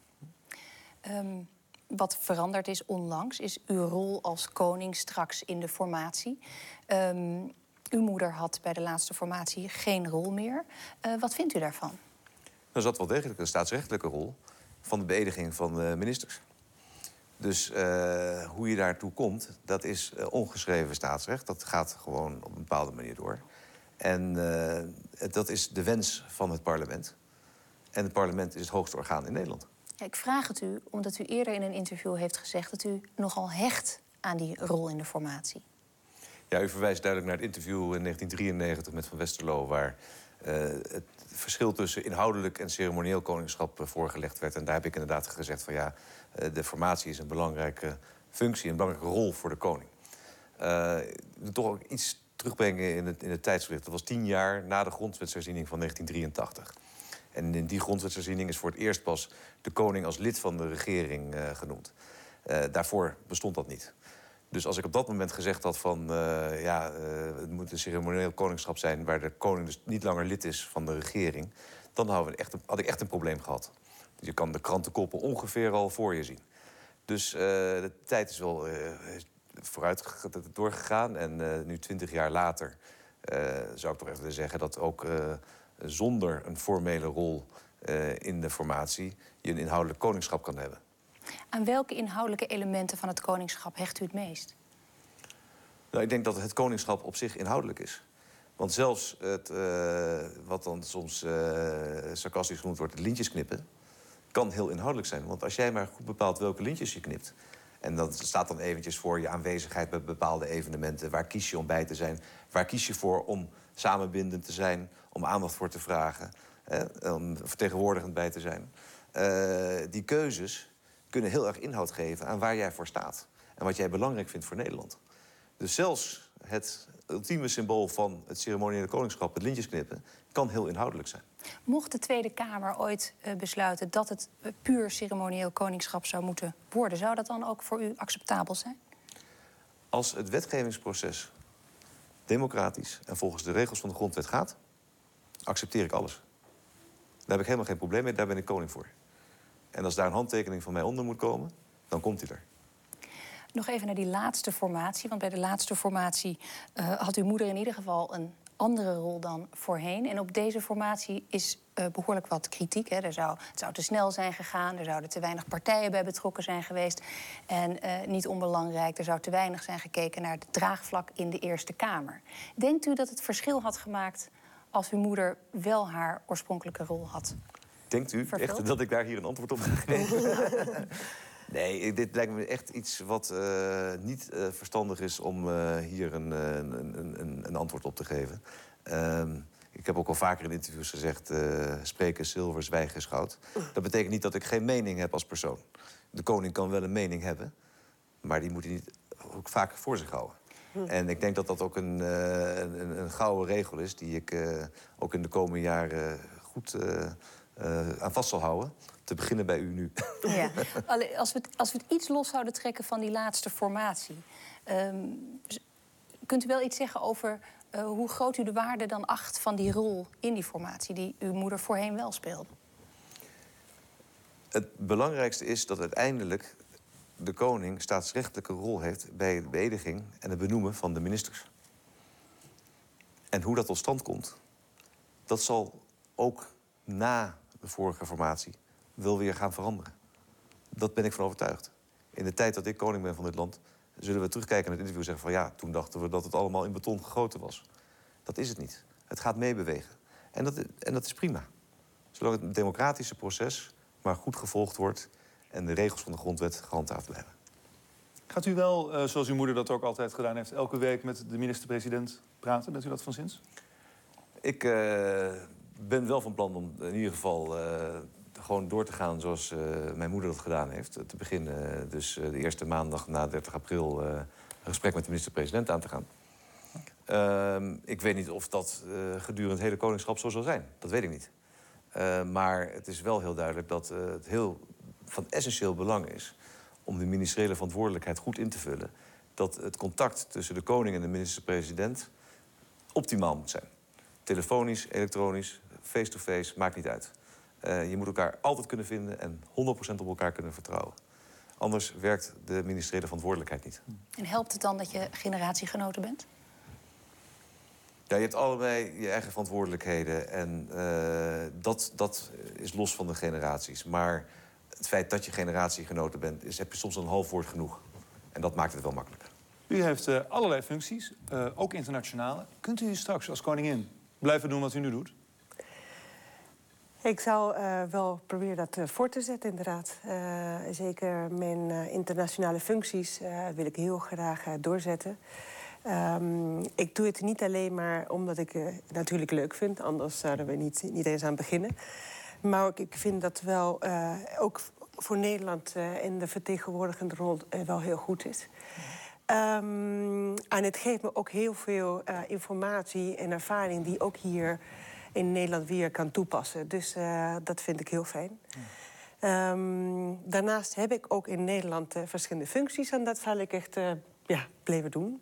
Wat veranderd is onlangs, is uw rol als koning straks in de formatie. Uw moeder had bij de laatste formatie geen rol meer. Wat vindt u daarvan? Er zat wel degelijk een staatsrechtelijke rol van de beëdiging van ministers. Dus hoe je daartoe komt, dat is ongeschreven staatsrecht. Dat gaat gewoon op een bepaalde manier door. En dat is de wens van het parlement. En het parlement is het hoogste orgaan in Nederland. Ja, ik vraag het u omdat u eerder in een interview heeft gezegd... dat u nogal hecht aan die rol in de formatie. Ja, u verwijst duidelijk naar het interview in 1993 met Van Westerlo... waar het verschil tussen inhoudelijk en ceremonieel koningschap voorgelegd werd. En daar heb ik inderdaad gezegd van ja, de formatie is een belangrijke functie... een belangrijke rol voor de koning. Ik wil toch ook iets terugbrengen in het tijdsbericht. Dat was 10 jaar na de grondwetsherziening van 1983. En in die grondwetsherziening is voor het eerst pas de koning als lid van de regering genoemd. Daarvoor bestond dat niet. Dus als ik op dat moment gezegd had van... het moet een ceremonieel koningschap zijn... waar de koning dus niet langer lid is van de regering... dan had ik echt een probleem gehad. Dus je kan de krantenkoppen ongeveer al voor je zien. Dus de tijd is wel doorgegaan. En nu 20 jaar later zou ik toch echt willen zeggen... dat ook zonder een formele rol in de formatie... je een inhoudelijk koningschap kan hebben. Aan welke inhoudelijke elementen van het koningschap hecht u het meest? Nou, ik denk dat het koningschap op zich inhoudelijk is. Want zelfs het, wat dan soms sarcastisch genoemd wordt, het lintjes knippen... kan heel inhoudelijk zijn. Want als jij maar goed bepaalt welke lintjes je knipt... en dat staat dan eventjes voor je aanwezigheid bij bepaalde evenementen... waar kies je om bij te zijn? Waar kies je voor om samenbindend te zijn? Om aandacht voor te vragen? Om vertegenwoordigend bij te zijn? Die keuzes kunnen heel erg inhoud geven aan waar jij voor staat. En wat jij belangrijk vindt voor Nederland. Dus zelfs het ultieme symbool van het ceremoniële koningschap... het lintjes knippen, kan heel inhoudelijk zijn. Mocht de Tweede Kamer ooit besluiten dat het puur ceremonieel koningschap zou moeten worden... zou dat dan ook voor u acceptabel zijn? Als het wetgevingsproces democratisch en volgens de regels van de grondwet gaat... accepteer ik alles. Daar heb ik helemaal geen probleem mee, daar ben ik koning voor. En als daar een handtekening van mij onder moet komen, dan komt hij er. Nog even naar die laatste formatie. Want bij de laatste formatie had uw moeder in ieder geval een andere rol dan voorheen. En op deze formatie is behoorlijk wat kritiek. Hè. Het zou te snel zijn gegaan, er zouden te weinig partijen bij betrokken zijn geweest. En niet onbelangrijk, er zou te weinig zijn gekeken naar het draagvlak in de Eerste Kamer. Denkt u dat het verschil had gemaakt als uw moeder wel haar oorspronkelijke rol had? Denkt u echt dat ik daar hier een antwoord op ga geven? Nee, dit lijkt me echt iets wat niet verstandig is om hier een antwoord op te geven. Ik heb ook al vaker in interviews gezegd, spreken is zilver, zwijgen is goud. Dat betekent niet dat ik geen mening heb als persoon. De koning kan wel een mening hebben, maar die moet hij niet ook vaak voor zich houden. En ik denk dat dat ook een gouden regel is die ik ook in de komende jaren goed aan vast zal houden. Te beginnen bij u nu. Ja. Als we het iets los zouden trekken van die laatste formatie, kunt u wel iets zeggen over hoe groot u de waarde dan acht van die rol in die formatie die uw moeder voorheen wel speelde? Het belangrijkste is dat uiteindelijk de koning staatsrechtelijke rol heeft bij de beëdiging en het benoemen van de ministers. En hoe dat tot stand komt, dat zal ook na de vorige formatie wel weer gaan veranderen. Dat ben ik van overtuigd. In de tijd dat ik koning ben van dit land, zullen we terugkijken naar het interview en zeggen van ja, toen dachten we dat het allemaal in beton gegoten was. Dat is het niet. Het gaat meebewegen. En dat is prima. Zolang het een democratische proces maar goed gevolgd wordt en de regels van de grondwet gehandhaafd blijven. Gaat u wel, zoals uw moeder dat ook altijd gedaan heeft, elke week met de minister-president praten? Bent u dat van zins? Ik ben wel van plan om in ieder geval gewoon door te gaan zoals mijn moeder dat gedaan heeft. Te beginnen dus de eerste maandag na 30 april een gesprek met de minister-president aan te gaan. Ik weet niet of dat gedurende het hele koningschap zo zal zijn. Dat weet ik niet. Maar het is wel heel duidelijk dat het heel van essentieel belang is om de ministeriële verantwoordelijkheid goed in te vullen. Dat het contact tussen de koning en de minister-president optimaal moet zijn. Telefonisch, elektronisch, face-to-face, maakt niet uit. Je moet elkaar altijd kunnen vinden en 100% op elkaar kunnen vertrouwen. Anders werkt de ministeriële verantwoordelijkheid niet. En helpt het dan dat je generatiegenoten bent? Ja, je hebt allebei je eigen verantwoordelijkheden. En dat is los van de generaties. Maar het feit dat je generatiegenoten bent, heb je soms een half woord genoeg. En dat maakt het wel makkelijker. U heeft allerlei functies, ook internationale. Kunt u straks als koningin blijven doen wat u nu doet? Ik zou wel proberen dat voor te zetten, inderdaad. Zeker mijn internationale functies wil ik heel graag doorzetten. Ik doe het niet alleen maar omdat ik het natuurlijk leuk vind. Anders zouden we niet eens aan beginnen. Maar ook, ik vind dat wel ook voor Nederland in de vertegenwoordigende rol wel heel goed is. En het geeft me ook heel veel informatie en ervaring die ook hier in Nederland weer kan toepassen. Dus dat vind ik heel fijn. Daarnaast heb ik ook in Nederland verschillende functies en dat zal ik echt blijven doen.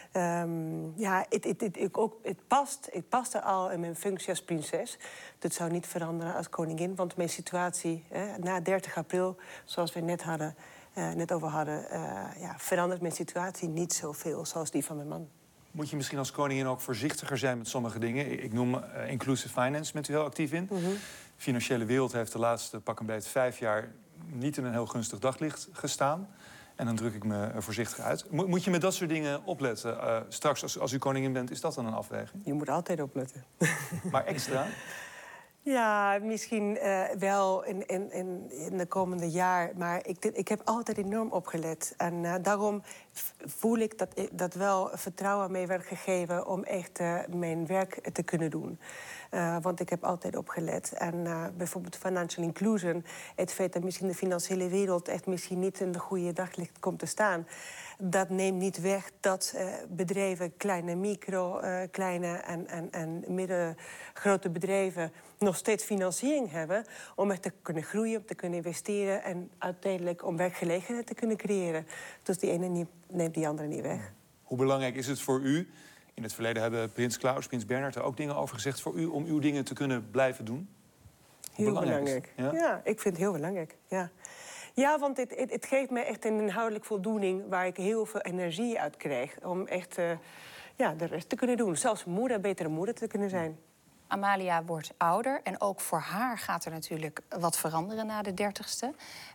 Het paste al in mijn functie als prinses. Dat zou niet veranderen als koningin, want mijn situatie na 30 april, zoals we net over hadden, verandert mijn situatie niet zoveel zoals die van mijn man. Moet je misschien als koningin ook voorzichtiger zijn met sommige dingen? Ik noem inclusive finance, bent u heel actief in. De financiële wereld heeft de laatste pak een beetje 5 jaar niet in een heel gunstig daglicht gestaan. En dan druk ik me voorzichtig uit. Moet je met dat soort dingen opletten? Straks, als u koningin bent, is dat dan een afweging? Je moet altijd opletten. Maar extra? Ja, misschien wel in de komende jaar. Maar ik heb altijd enorm opgelet. En daarom voel ik dat wel vertrouwen mee werd gegeven om echt mijn werk te kunnen doen. Want ik heb altijd opgelet. En bijvoorbeeld financial inclusion, het feit dat misschien de financiële wereld echt misschien niet in de goede daglicht komt te staan, dat neemt niet weg dat bedrijven, kleine en middengrote bedrijven, nog steeds financiering hebben om echt te kunnen groeien, om te kunnen investeren en uiteindelijk om werkgelegenheid te kunnen creëren. Dus die ene neemt die andere niet weg. Hoe belangrijk is het voor u? In het verleden hebben prins Klaus, prins Bernhard er ook dingen over gezegd voor u om uw dingen te kunnen blijven doen? Heel belangrijk. Ja, ik vind het heel belangrijk. Ja, want het geeft me echt een inhoudelijk voldoening waar ik heel veel energie uit krijg. Om echt de rest te kunnen doen. Zelfs betere moeder te kunnen zijn. Amalia wordt ouder en ook voor haar gaat er natuurlijk wat veranderen na de 30ste.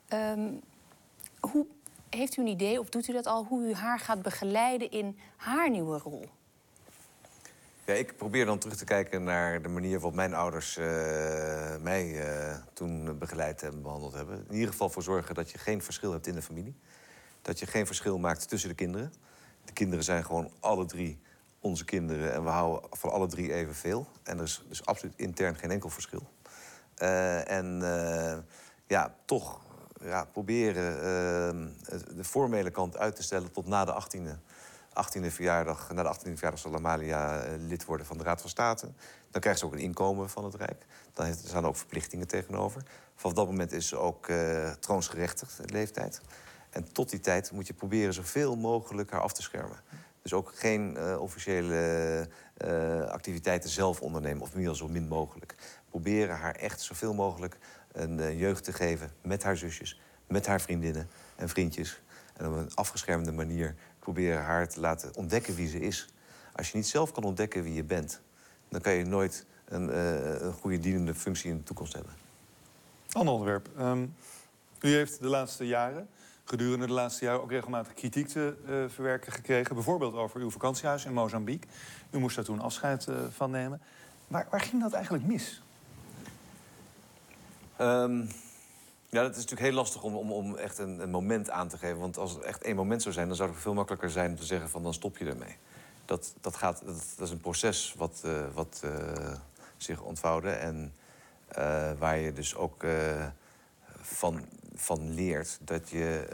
Heeft u een idee, of doet u dat al, hoe u haar gaat begeleiden in haar nieuwe rol? Ja, ik probeer dan terug te kijken naar de manier waarop mijn ouders mij toen begeleid en behandeld hebben. In ieder geval voor zorgen dat je geen verschil hebt in de familie. Dat je geen verschil maakt tussen de kinderen. De kinderen zijn gewoon alle 3 onze kinderen en we houden van alle 3 evenveel. En er is dus absoluut intern geen enkel verschil. Toch proberen de formele kant uit te stellen tot na de 18e verjaardag. Na de 18e verjaardag zal Amalia lid worden van de Raad van State. Dan krijgt ze ook een inkomen van het Rijk. Dan staan er ook verplichtingen tegenover. Vanaf dat moment is ze ook troonsgerechtigd, de leeftijd. En tot die tijd moet je proberen zoveel mogelijk haar af te schermen. Dus ook geen officiële activiteiten zelf ondernemen, of in ieder geval zo min mogelijk. Proberen haar echt zoveel mogelijk een jeugd te geven met haar zusjes, met haar vriendinnen en vriendjes. En op een afgeschermde manier proberen haar te laten ontdekken wie ze is. Als je niet zelf kan ontdekken wie je bent, dan kan je nooit een goede dienende functie in de toekomst hebben. Ander onderwerp. U heeft de laatste jaren, gedurende de laatste jaren, ook regelmatig kritiek te verwerken gekregen. Bijvoorbeeld over uw vakantiehuis in Mozambique. U moest daar toen afscheid van nemen. Waar ging dat eigenlijk mis? Ja, dat is natuurlijk heel lastig om echt een moment aan te geven. Want als het echt één moment zou zijn, dan zou het veel makkelijker zijn om te zeggen van dan stop je ermee. Dat is een proces wat zich ontvouwde en waar je dus ook van leert dat je,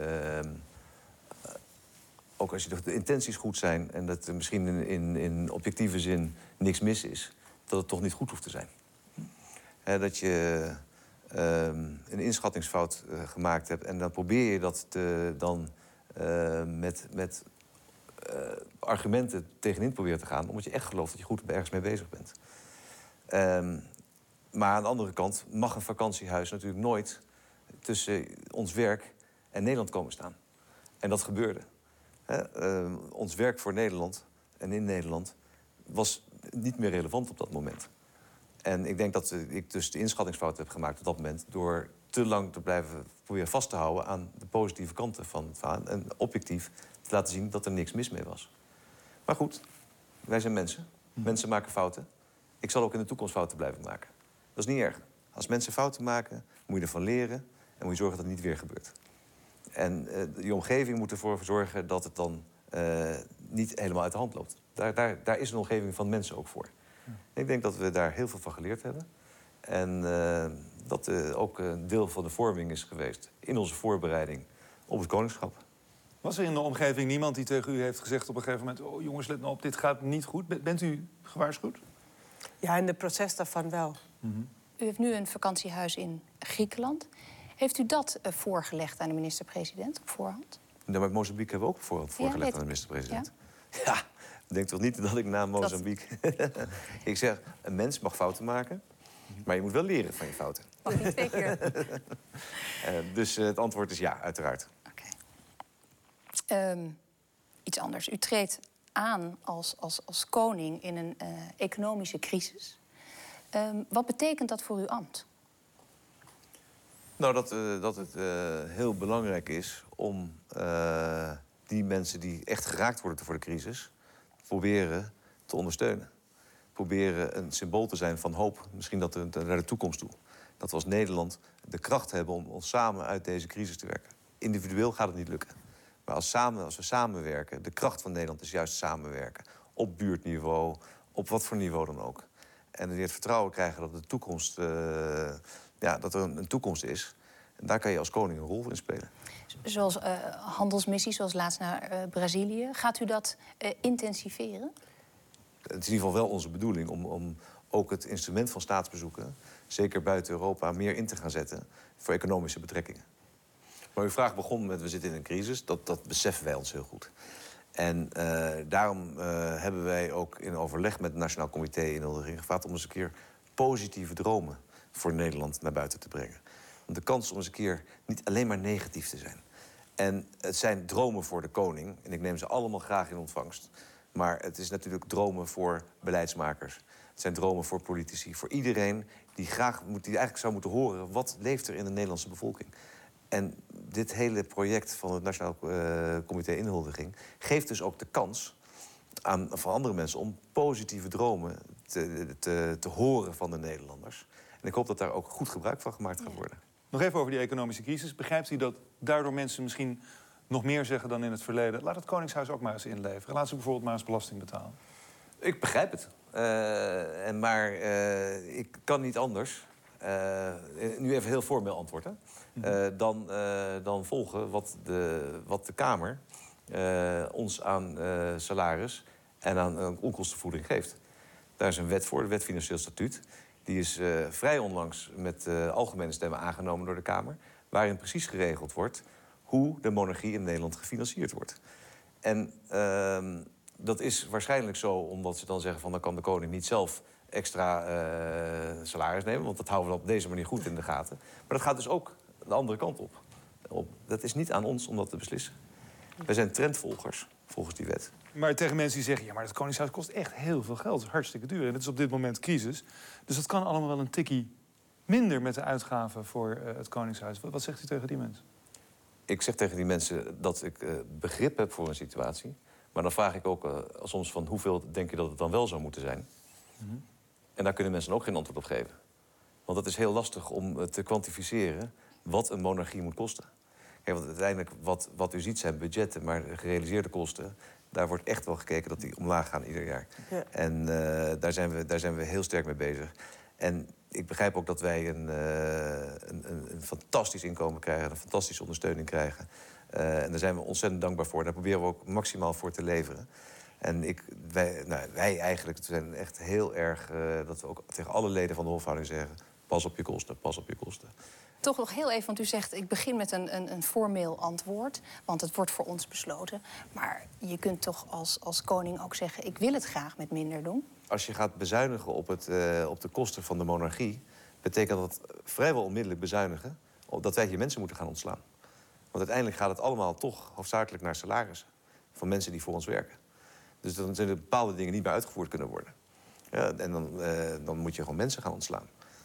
ook als de intenties goed zijn en dat er misschien in objectieve zin niks mis is, dat het toch niet goed hoeft te zijn. Dat je een inschattingsfout gemaakt hebt en dan probeer je dat met argumenten tegenin proberen te gaan, omdat je echt gelooft dat je goed ergens mee bezig bent. Maar aan de andere kant mag een vakantiehuis natuurlijk nooit tussen ons werk en Nederland komen staan. En dat gebeurde. Ons werk voor Nederland en in Nederland was niet meer relevant op dat moment. En ik denk dat ik dus de inschattingsfout heb gemaakt op dat moment door te lang te blijven proberen vast te houden aan de positieve kanten van het verhaal en objectief te laten zien dat er niks mis mee was. Maar goed, wij zijn mensen. Mensen maken fouten. Ik zal ook in de toekomst fouten blijven maken. Dat is niet erg. Als mensen fouten maken, moet je ervan leren en moet je zorgen dat het niet weer gebeurt. En je omgeving moet ervoor zorgen dat het dan niet helemaal uit de hand loopt. Daar is een omgeving van mensen ook voor. Ik denk dat we daar heel veel van geleerd hebben. En dat ook een deel van de vorming is geweest in onze voorbereiding op het koningschap. Was er in de omgeving niemand die tegen u heeft gezegd op een gegeven moment: oh jongens, let nou op, dit gaat niet goed? Bent u gewaarschuwd? Ja, in het proces daarvan wel. U heeft nu een vakantiehuis in Griekenland. Heeft u dat voorgelegd aan de minister-president op voorhand? Nou, met Mozambique hebben we ook op voorhand voorgelegd aan de minister-president. Ja, denk toch niet dat ik na Mozambique... Ik zeg, een mens mag fouten maken, maar je moet wel leren van je fouten. Mag niet 2 keer. Dus het antwoord is ja, uiteraard. Iets anders. U treedt aan als koning in een economische crisis. Wat betekent dat voor uw ambt? Nou, dat het heel belangrijk is om die mensen die echt geraakt worden door de crisis proberen te ondersteunen. Proberen een symbool te zijn van hoop, misschien dat naar de toekomst toe. Dat we als Nederland de kracht hebben om ons samen uit deze crisis te werken. Individueel gaat het niet lukken. Maar als we samenwerken, de kracht van Nederland is juist samenwerken. Op buurtniveau, op wat voor niveau dan ook. En weer het vertrouwen krijgen dat de toekomst, dat er een toekomst is. En daar kan je als koning een rol in spelen. Zoals handelsmissies, zoals laatst naar Brazilië. Gaat u dat intensiveren? Het is in ieder geval wel onze bedoeling om ook het instrument van staatsbezoeken, zeker buiten Europa, meer in te gaan zetten voor economische betrekkingen. Maar uw vraag begon met: we zitten in een crisis. Dat beseffen wij ons heel goed. En daarom hebben wij ook in overleg met het Nationaal Comité inhuldiging gevraagd om eens een keer positieve dromen voor Nederland naar buiten te brengen. Want de kans om eens een keer niet alleen maar negatief te zijn. En het zijn dromen voor de koning, en ik neem ze allemaal graag in ontvangst. Maar het is natuurlijk dromen voor beleidsmakers. Het zijn dromen voor politici. Voor iedereen die eigenlijk zou moeten horen... wat leeft er in de Nederlandse bevolking. En dit hele project van het Nationaal Comité Inhuldiging... geeft dus ook de kans van andere mensen... om positieve dromen te horen van de Nederlanders. En ik hoop dat daar ook goed gebruik van gemaakt gaat worden. Nog even over die economische crisis. Begrijpt u dat daardoor mensen misschien nog meer zeggen dan in het verleden... laat het Koningshuis ook maar eens inleveren. Laat ze bijvoorbeeld maar eens belasting betalen. Ik begrijp het. Maar ik kan niet anders. Nu even heel formeel antwoorden. Dan volgen wat de Kamer ons aan salaris en aan onkostenvoeding geeft. Daar is een wet voor, de Wet Financieel Statuut. Die is vrij onlangs met algemene stemmen aangenomen door de Kamer. Waarin precies geregeld wordt hoe de monarchie in Nederland gefinancierd wordt. En dat is waarschijnlijk zo omdat ze dan zeggen van... dan kan de koning niet zelf extra salaris nemen... want dat houden we op deze manier goed in de gaten. Maar dat gaat dus ook de andere kant op. Dat is niet aan ons om dat te beslissen. Wij zijn trendvolgers, volgens die wet. Maar tegen mensen die zeggen... ja, maar het Koningshuis kost echt heel veel geld. Het is hartstikke duur. En het is op dit moment crisis. Dus dat kan allemaal wel een tikkie minder met de uitgaven voor het Koningshuis. Wat zegt u tegen die mensen? Ik zeg tegen die mensen dat ik begrip heb voor een situatie. Maar dan vraag ik ook soms van hoeveel denk je dat het dan wel zou moeten zijn? Mm-hmm. En daar kunnen mensen ook geen antwoord op geven. Want het is heel lastig om te kwantificeren wat een monarchie moet kosten. Kijk, want uiteindelijk wat u ziet zijn budgetten, maar de gerealiseerde kosten... daar wordt echt wel gekeken dat die omlaag gaan ieder jaar. Ja. En daar zijn we heel sterk mee bezig. En ik begrijp ook dat wij een fantastisch inkomen krijgen... een fantastische ondersteuning krijgen. En daar zijn we ontzettend dankbaar voor. Daar proberen we ook maximaal voor te leveren. En wij eigenlijk zijn echt heel erg... dat we ook tegen alle leden van de hofhouding zeggen... pas op je kosten, pas op je kosten. Toch nog heel even, want u zegt... ik begin met een formeel antwoord, want het wordt voor ons besloten. Maar je kunt toch als koning ook zeggen... ik wil het graag met minder doen. Als je gaat bezuinigen op de kosten van de monarchie... betekent dat vrijwel onmiddellijk bezuinigen... dat wij hier mensen moeten gaan ontslaan. Want uiteindelijk gaat het allemaal toch hoofdzakelijk naar salarissen... van mensen die voor ons werken. Dus dan zijn er bepaalde dingen niet meer uitgevoerd kunnen worden. Ja, en dan moet je gewoon mensen gaan ontslaan.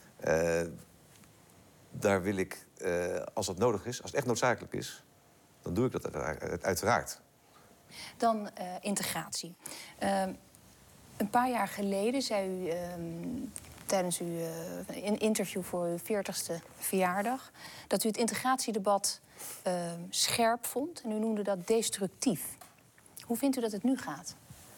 Daar wil ik, als dat nodig is, als het echt noodzakelijk is... dan doe ik dat uiteraard. Dan integratie. Een paar jaar geleden zei u tijdens een interview voor uw 40ste verjaardag... dat u het integratiedebat scherp vond en u noemde dat destructief. Hoe vindt u dat het nu gaat?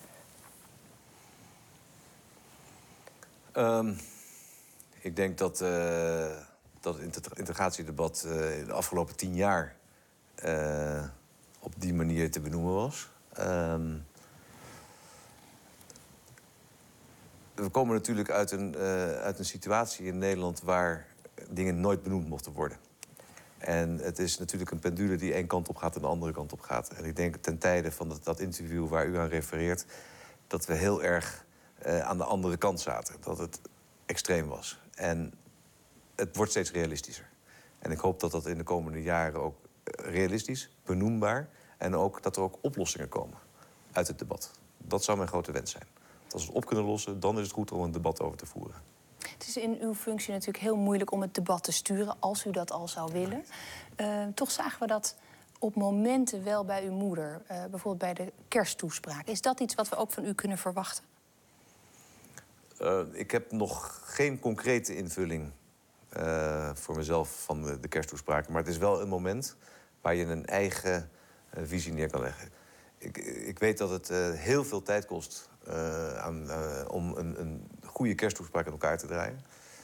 Ik denk dat het integratiedebat de afgelopen 10 jaar op die manier te benoemen was. We komen natuurlijk uit een situatie in Nederland waar dingen nooit benoemd mochten worden. En het is natuurlijk een pendule die één kant op gaat en de andere kant op gaat. En ik denk ten tijde van dat interview waar u aan refereert... dat we heel erg aan de andere kant zaten. Dat het extreem was. En het wordt steeds realistischer. En ik hoop dat dat in de komende jaren ook realistisch, benoembaar... en ook dat er ook oplossingen komen uit het debat. Dat zou mijn grote wens zijn. Want als we het op kunnen lossen, dan is het goed om een debat over te voeren. Het is in uw functie natuurlijk heel moeilijk om het debat te sturen... als u dat al zou willen. Toch zagen we dat op momenten wel bij uw moeder. Bijvoorbeeld bij de kersttoespraak. Is dat iets wat we ook van u kunnen verwachten? Ik heb nog geen concrete invulling voor mezelf van de kersttoespraak. Maar het is wel een moment waar je een eigen visie neer kan leggen. Ik weet dat het heel veel tijd kost om een goede kersttoespraak in elkaar te draaien.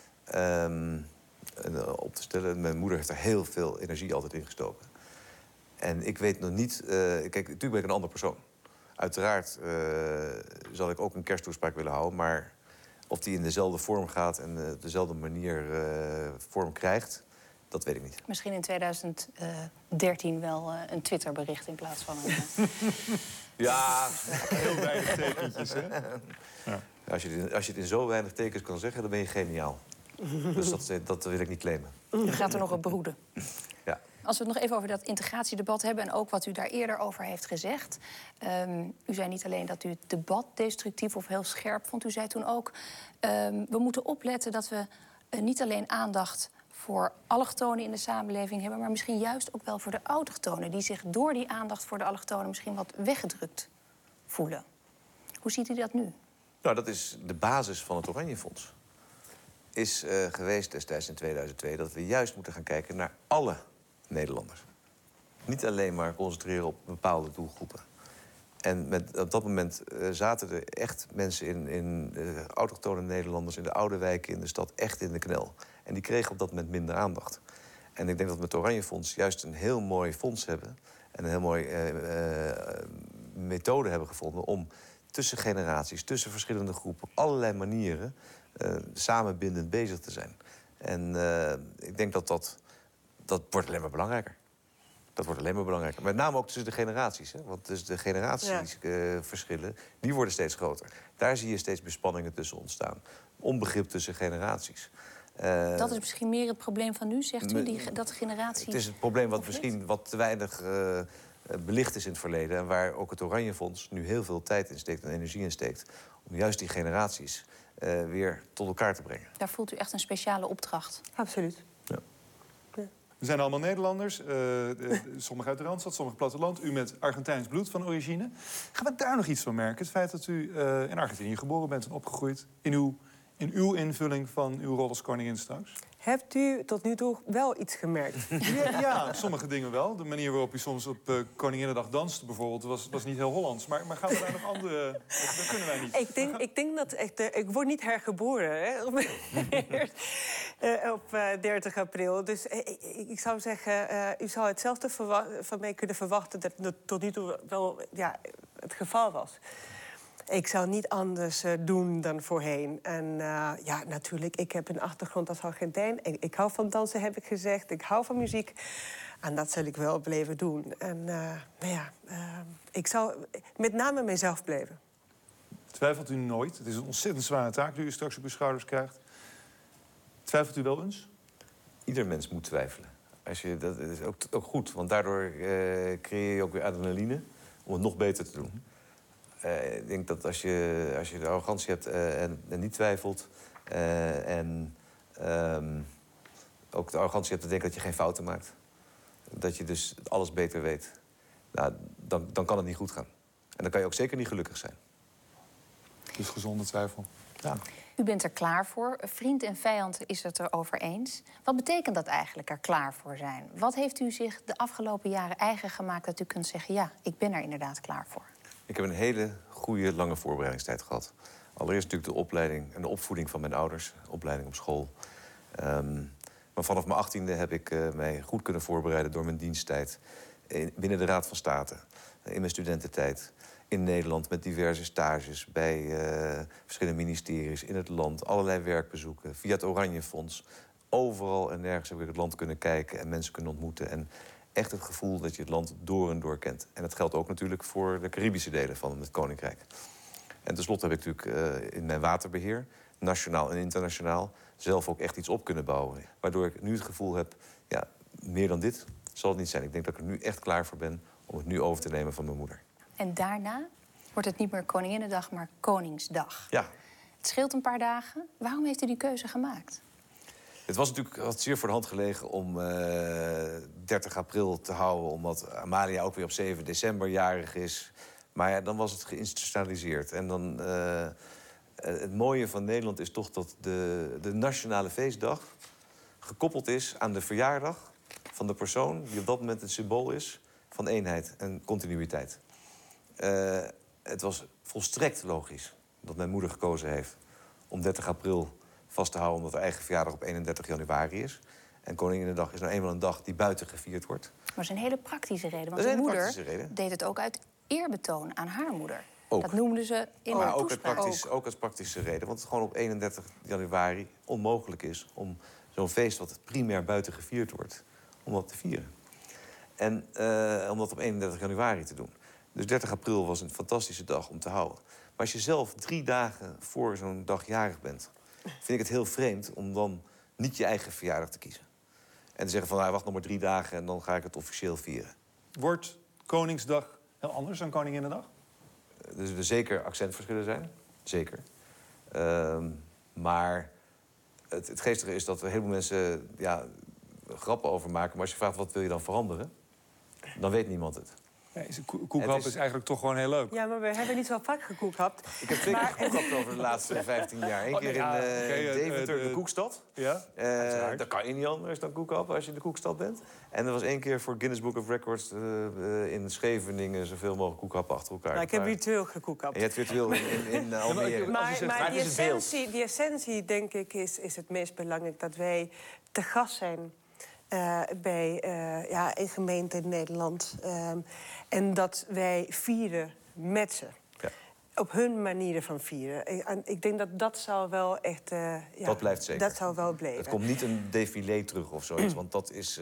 Op te stellen. Mijn moeder heeft er heel veel energie altijd in gestoken. En ik weet nog niet... Kijk, natuurlijk ben ik een ander persoon. Uiteraard zal ik ook een kersttoespraak willen houden... maar of die in dezelfde vorm gaat en op dezelfde manier vorm krijgt... dat weet ik niet. Misschien in 2013 wel een Twitterbericht in plaats van een... Ja, heel weinig tekentjes, hè? Ja. Als je het in zo weinig tekens kan zeggen, dan ben je geniaal. Dus dat wil ik niet claimen. U gaat er nog op broeden. Ja. Als we het nog even over dat integratiedebat hebben en ook wat u daar eerder over heeft gezegd. U zei niet alleen dat u het debat destructief of heel scherp vond. U zei toen ook, we moeten opletten dat we niet alleen aandacht voor allochtonen in de samenleving hebben, maar misschien juist ook wel voor de autochtonen, die zich door die aandacht voor de allochtonen misschien wat weggedrukt voelen. Hoe ziet u dat nu? Nou, dat is de basis van het Oranjefonds. Is geweest destijds in 2002 dat we juist moeten gaan kijken naar alle Nederlanders. Niet alleen maar concentreren op bepaalde doelgroepen. En op dat moment zaten er echt mensen in de autochtone Nederlanders, in de oude wijken in de stad, echt in de knel. En die kregen op dat moment minder aandacht. En ik denk dat we met het Oranjefonds juist een heel mooi fonds hebben en een heel mooie methode hebben gevonden om tussen generaties, tussen verschillende groepen, op allerlei manieren samenbindend bezig te zijn. En ik denk dat wordt alleen maar belangrijker. Dat wordt alleen maar belangrijker. Met name ook tussen de generaties. Hè? Want dus de generatiesverschillen, die worden steeds groter. Daar zie je steeds bespanningen tussen ontstaan. Onbegrip tussen generaties. Dat is misschien meer het probleem van nu, zegt u, dat generatie... Het is het probleem wat misschien wat te weinig belicht is in het verleden. En waar ook het Oranjefonds nu heel veel tijd in steekt en energie in steekt. Om juist die generaties weer tot elkaar te brengen. Daar voelt u echt een speciale opdracht. Absoluut. Ja. We zijn allemaal Nederlanders. Sommigen uit de Randstad, sommigen platteland. U met Argentijns bloed van origine. Gaan we daar nog iets van merken? Het feit dat u in Argentinië geboren bent en opgegroeid. In uw invulling van uw rol als koningin straks? Hebt u tot nu toe wel iets gemerkt? Ja, sommige dingen wel. De manier waarop u soms op Koninginnedag danste bijvoorbeeld was niet heel Hollands. Maar gaan we daar nog andere... Dat kunnen wij niet. Ik denk dat echt... ik word niet hergeboren hè, op 30 april. Dus ik zou zeggen, u zou hetzelfde van mij kunnen verwachten dat het tot nu toe wel het geval was. Ik zou niet anders doen dan voorheen. En natuurlijk, ik heb een achtergrond als Argentijn. Ik hou van dansen, heb ik gezegd. Ik hou van muziek. En dat zal ik wel blijven doen. En ik zou met name mezelf blijven. Twijfelt u nooit? Het is een ontzettend zware taak die u straks op uw schouders krijgt. Twijfelt u wel eens? Ieder mens moet twijfelen. Dat is ook goed, want daardoor creëer je ook weer adrenaline om het nog beter te doen. Ik denk dat als je de arrogantie hebt en niet twijfelt... en ook de arrogantie hebt te denken dat je geen fouten maakt... dat je dus alles beter weet... Nou, dan kan het niet goed gaan. En dan kan je ook zeker niet gelukkig zijn. Dus gezonde twijfel. Ja. U bent er klaar voor. Vriend en vijand is het erover eens. Wat betekent dat eigenlijk, er klaar voor zijn? Wat heeft u zich de afgelopen jaren eigen gemaakt... dat u kunt zeggen, ja, ik ben er inderdaad klaar voor? Ik heb een hele goede, lange voorbereidingstijd gehad. Allereerst natuurlijk de opleiding en de opvoeding van mijn ouders. Opleiding op school. Maar vanaf mijn 18e heb ik mij goed kunnen voorbereiden... door mijn diensttijd binnen de Raad van State. In mijn studententijd. In Nederland met diverse stages bij verschillende ministeries in het land. Allerlei werkbezoeken via het Oranjefonds. Overal en nergens heb ik het land kunnen kijken en mensen kunnen ontmoeten. En echt het gevoel dat je het land door en door kent. En dat geldt ook natuurlijk voor de Caribische delen van het Koninkrijk. En tenslotte heb ik natuurlijk in mijn waterbeheer, nationaal en internationaal, zelf ook echt iets op kunnen bouwen. Waardoor ik nu het gevoel heb, ja, meer dan dit zal het niet zijn. Ik denk dat ik er nu echt klaar voor ben om het nu over te nemen van mijn moeder. En daarna wordt het niet meer Koninginnedag, maar Koningsdag. Ja. Het scheelt een paar dagen. Waarom heeft u die keuze gemaakt? Het was natuurlijk zeer voor de hand gelegen om 30 april te houden... omdat Amalia ook weer op 7 december jarig is. Maar ja, dan was het geïnstitutionaliseerd. En dan, het mooie van Nederland is toch dat de nationale feestdag... gekoppeld is aan de verjaardag van de persoon... die op dat moment het symbool is van eenheid en continuïteit. Het was volstrekt logisch dat mijn moeder gekozen heeft om 30 april... vast te houden omdat haar eigen verjaardag op 31 januari is. En Koninginnedag is nou eenmaal een dag die buiten gevierd wordt. Maar dat is een hele praktische reden. Want uw moeder deed het ook uit eerbetoon aan haar moeder. Ook. Dat noemden ze in haar toespraak. Ook als praktische reden. Want het gewoon op 31 januari onmogelijk is... om zo'n feest wat primair buiten gevierd wordt, om dat te vieren. En om dat op 31 januari te doen. Dus 30 april was een fantastische dag om te houden. Maar als je zelf 3 dagen voor zo'n dag jarig bent... vind ik het heel vreemd om dan niet je eigen verjaardag te kiezen. En te zeggen van, wacht nog maar 3 dagen en dan ga ik het officieel vieren. Wordt Koningsdag heel anders dan Koninginnedag? Dus er zeker accentverschillen zijn. Zeker. Maar het geestige is dat er heel veel mensen grappen over maken. Maar als je vraagt, wat wil je dan veranderen? Dan weet niemand het. Nee, koekhap is eigenlijk toch gewoon heel leuk. Ja, maar we hebben niet zo vaak gekoekhapt. Ik heb 2 keer gekoekhapt over de laatste 15 jaar. Eén keer in Deventer, de Koekstad. Ja, dat kan je niet anders dan koekhappen als je de Koekstad bent. En er was 1 keer voor Guinness Book of Records in Scheveningen zoveel mogelijk koekhappen achter elkaar. Nou, ik heb virtueel gekoekhapt. En je hebt virtueel in Almere. Maar die essentie, denk ik, is het meest belangrijk. Dat wij te gast zijn bij een gemeente in Nederland. En dat wij vieren met ze. Ja. Op hun manieren van vieren. En ik denk dat dat zou wel echt... dat blijft zeker. Dat zou wel blijven. Het komt niet een défilé terug of zoiets. Want dat is...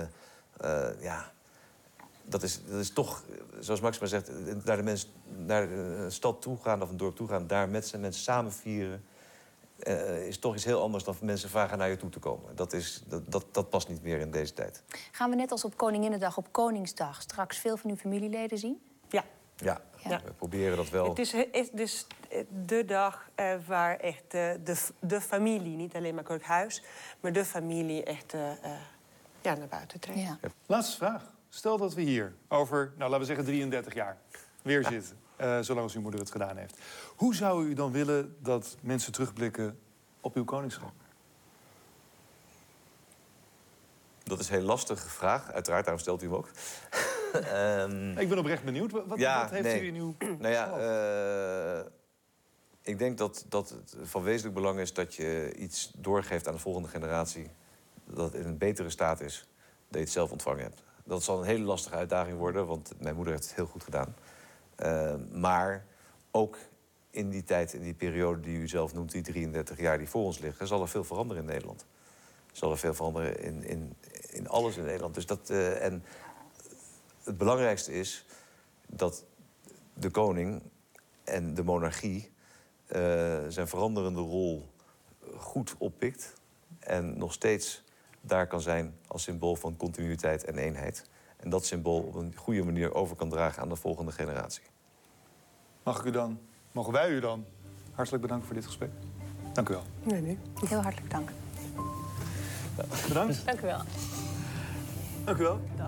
Dat is toch, zoals Maxima zegt... naar de stad toe gaan of een dorp toe gaan... daar met zijn mensen samen vieren... is toch iets heel anders dan mensen vragen naar je toe te komen. Dat past niet meer in deze tijd. Gaan we net als op Koninginnedag, op Koningsdag... straks veel van uw familieleden zien? Ja. Ja, we proberen dat wel. Het is dus de dag waar echt de familie... niet alleen maar het huis, maar de familie echt naar buiten trekt. Ja. Laatste vraag. Stel dat we hier over, laten we zeggen 33 jaar... weer zitten, zolang als uw moeder het gedaan heeft. Hoe zou u dan willen dat mensen terugblikken op uw koningschap? Dat is een heel lastige vraag, uiteraard, daarom stelt u hem ook. Ik ben oprecht benieuwd. Wat heeft u in uw... Ik denk dat het van wezenlijk belang is dat je iets doorgeeft aan de volgende generatie... dat het in een betere staat is dan je het zelf ontvangen hebt. Dat zal een hele lastige uitdaging worden, want mijn moeder heeft het heel goed gedaan. Maar ook in die tijd, in die periode die u zelf noemt... die 33 jaar die voor ons liggen, zal er veel veranderen in Nederland. Zal er veel veranderen in alles in Nederland. Dus en het belangrijkste is dat de koning en de monarchie... zijn veranderende rol goed oppikt... en nog steeds daar kan zijn als symbool van continuïteit en eenheid. En dat symbool op een goede manier over kan dragen aan de volgende generatie. Mogen wij u dan hartelijk bedanken voor dit gesprek? Dank u wel. Nee. Heel hartelijk dank. Bedankt. Dank u wel. Dank u wel. Dag.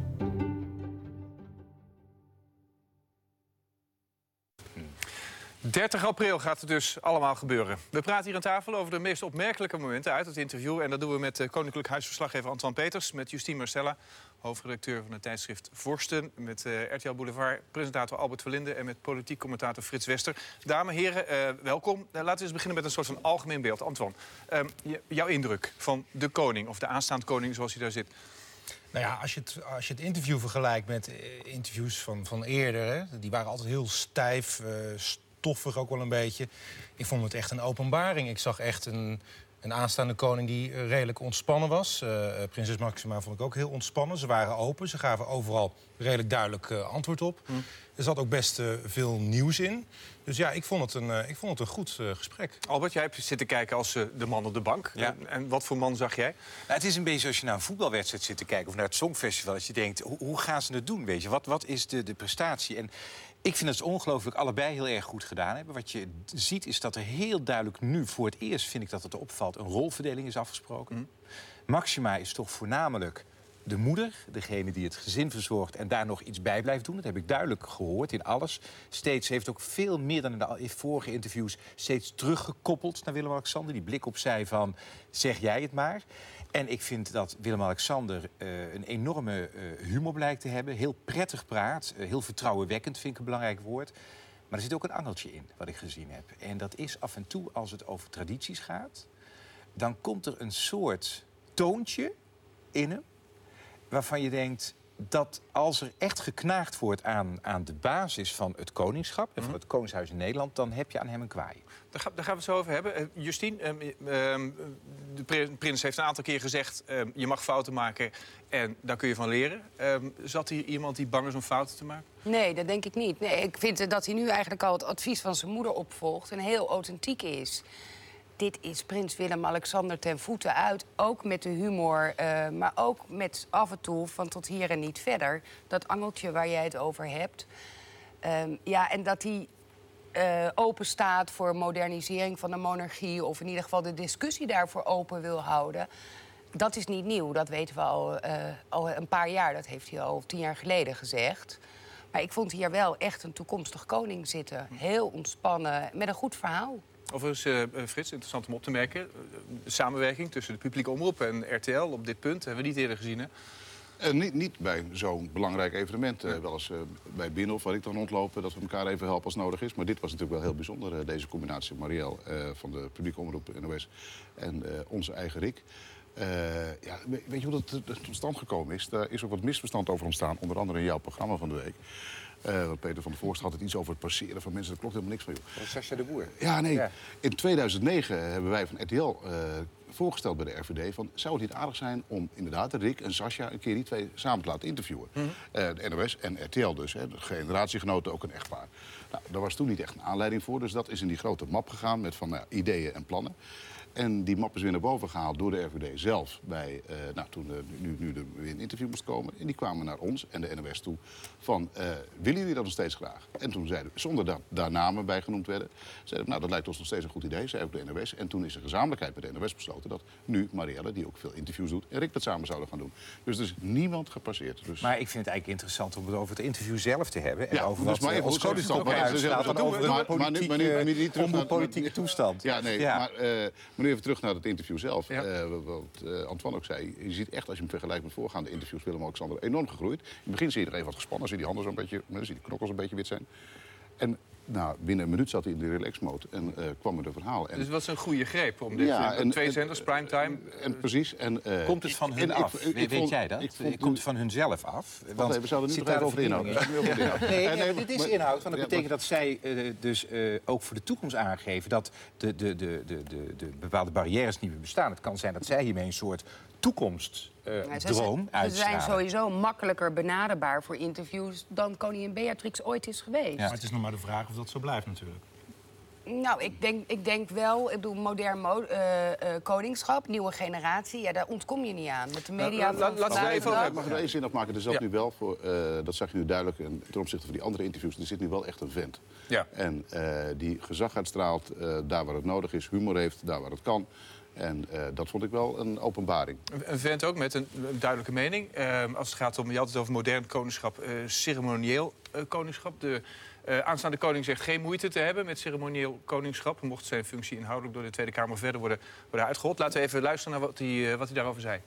30 april gaat het dus allemaal gebeuren. We praten hier aan tafel over de meest opmerkelijke momenten uit het interview. En dat doen we met Koninklijk Huisverslaggever Antoine Peters... met Justine Marcella, hoofdredacteur van het tijdschrift Vorsten... met RTL Boulevard, presentator Albert Verlinde... en met politiek commentator Frits Wester. Dames, heren, welkom. Laten we eens beginnen met een soort van algemeen beeld. Antoine, jouw indruk van de koning, of de aanstaande koning zoals hij daar zit... Nou ja, als je het interview vergelijkt met interviews van eerder... Hè, die waren altijd heel stijf, stoffig ook wel een beetje. Ik vond het echt een openbaring. Ik zag echt een aanstaande koning die redelijk ontspannen was. Prinses Maxima vond ik ook heel ontspannen. Ze waren open, ze gaven overal redelijk duidelijk antwoord op. Er zat ook best veel nieuws in. Dus ja, ik vond het een goed gesprek. Albert, jij hebt zitten kijken als de man op de bank. Ja. En wat voor man zag jij? Nou, het is een beetje als je naar een voetbalwedstrijd zit te kijken... of naar het Songfestival, als je denkt, hoe gaan ze het doen? Weet je? Wat is de prestatie? En ik vind dat ze ongelooflijk allebei heel erg goed gedaan hebben. Wat je ziet is dat er heel duidelijk nu, voor het eerst vind ik dat het opvalt... een rolverdeling is afgesproken. Maxima is toch voornamelijk de moeder, degene die het gezin verzorgt... en daar nog iets bij blijft doen. Dat heb ik duidelijk gehoord in alles. Steeds heeft ook veel meer dan in de vorige interviews... steeds teruggekoppeld naar Willem-Alexander. Die blik opzij van, zeg jij het maar. En ik vind dat Willem-Alexander een enorme humor blijkt te hebben. Heel prettig praat, heel vertrouwenwekkend vind ik een belangrijk woord. Maar er zit ook een angeltje in, wat ik gezien heb. En dat is af en toe, als het over tradities gaat... dan komt er een soort toontje in hem... waarvan je denkt dat als er echt geknaagd wordt aan de basis van het koningschap... en van het koningshuis in Nederland, dan heb je aan hem een kwaai. Daar gaan we het zo over hebben. Justine, de prins heeft een aantal keer gezegd... je mag fouten maken en daar kun je van leren. Zat hier iemand die bang is om fouten te maken? Nee, dat denk ik niet. Nee, ik vind dat hij nu eigenlijk al het advies van zijn moeder opvolgt... en heel authentiek is. dit is prins Willem-Alexander ten voeten uit. Ook met de humor, maar ook met af en toe van tot hier en niet verder. Dat angeltje waar jij het over hebt. En dat hij open staat voor modernisering van de monarchie... of in ieder geval de discussie daarvoor open wil houden... Dat is niet nieuw, dat weten we al een paar jaar. Dat heeft hij al 10 jaar geleden gezegd. Maar ik vond hier wel echt een toekomstig koning zitten. Heel ontspannen, met een goed verhaal. Overigens, Frits, interessant om op te merken... de samenwerking tussen de publieke omroep en RTL op dit punt... hebben we niet eerder gezien, hè? Niet bij zo'n belangrijk evenement. Wel eens bij Binnenhof, waar ik dan rondlopen... dat we elkaar even helpen als nodig is. Maar dit was natuurlijk wel heel bijzonder, deze combinatie. Marielle van de publieke omroep NOS en onze eigen Rick... weet je hoe dat tot stand gekomen is? Daar is ook wat misverstand over ontstaan. Onder andere in jouw programma van de week. Peter van der Voorst had het iets over het passeren van mensen. Daar klopt helemaal niks van, joh. Sascha de Boer. Ja, nee. Ja. In 2009 hebben wij van RTL voorgesteld bij de RVD... van zou het niet aardig zijn om inderdaad Rick en Sascha... een keer die twee samen te laten interviewen. De NOS en RTL dus, hè, de generatiegenoten, ook een echtpaar. Nou, daar was toen niet echt een aanleiding voor. Dus dat is in die grote map gegaan met ideeën en plannen. En die map is weer naar boven gehaald door de RVD zelf. Toen nu er weer een interview moest komen. En die kwamen naar ons en de NOS toe van... willen jullie dat nog steeds graag? En toen zeiden we, zonder dat daar namen bij genoemd werden... zeiden we, nou, dat lijkt ons nog steeds een goed idee, zei ook de NOS. En toen is er gezamenlijkheid met de NOS besloten... dat nu Marielle, die ook veel interviews doet... en Rick dat samen zouden gaan doen. Dus er is niemand gepasseerd. Dus... Maar ik vind het eigenlijk interessant om het over het interview zelf te hebben. En over dus wat ons koningschap uitstaat. En over de politieke toestand. Ja, nee, maar nu even terug naar het interview zelf. Ja. Wat Antoine ook zei. Je ziet echt, als je hem vergelijkt met voorgaande interviews... Willem-Alexander enorm gegroeid. In het begin zie je er even wat gespannen. Zie je die handen zo'n beetje... zie je de knokkels een beetje wit zijn. En binnen een minuut zat hij in de relax-mode en kwam met een verhaal. Dus wat is een goede greep om dit twee zenders, primetime... Precies. Komt het van hun af? Weet jij dat? Komt het van hun zelf af? Want we zouden nu nog even over de inhoud. Nee, dit is inhoud. Want dat betekent dat zij dus ook voor de toekomst aangeven... dat de bepaalde barrières niet meer bestaan. Het kan zijn dat zij hiermee een soort toekomstdroom uitstralen. Ze zijn sowieso makkelijker benaderbaar voor interviews... dan koningin Beatrix ooit is geweest. Ja. Maar het is nog maar de vraag of dat zo blijft natuurlijk. Nou, ik denk wel, ik bedoel, modern koningschap, nieuwe generatie... ja, daar ontkom je niet aan. Met de media ik mag er één zin afmaken. Er zat nu wel voor, dat zag je nu duidelijk... en ten opzichte van die andere interviews, er zit nu wel echt een vent. Ja. En die gezag uitstraalt, daar waar het nodig is, humor heeft, daar waar het kan... En dat vond ik wel een openbaring. Een vent ook met een duidelijke mening. Als het gaat om, je had het over modern koningschap, ceremonieel koningschap. De aanstaande koning zegt geen moeite te hebben met ceremonieel koningschap. Mocht zijn functie inhoudelijk door de Tweede Kamer verder worden uitgehold. Laten we even luisteren naar wat hij daarover zei.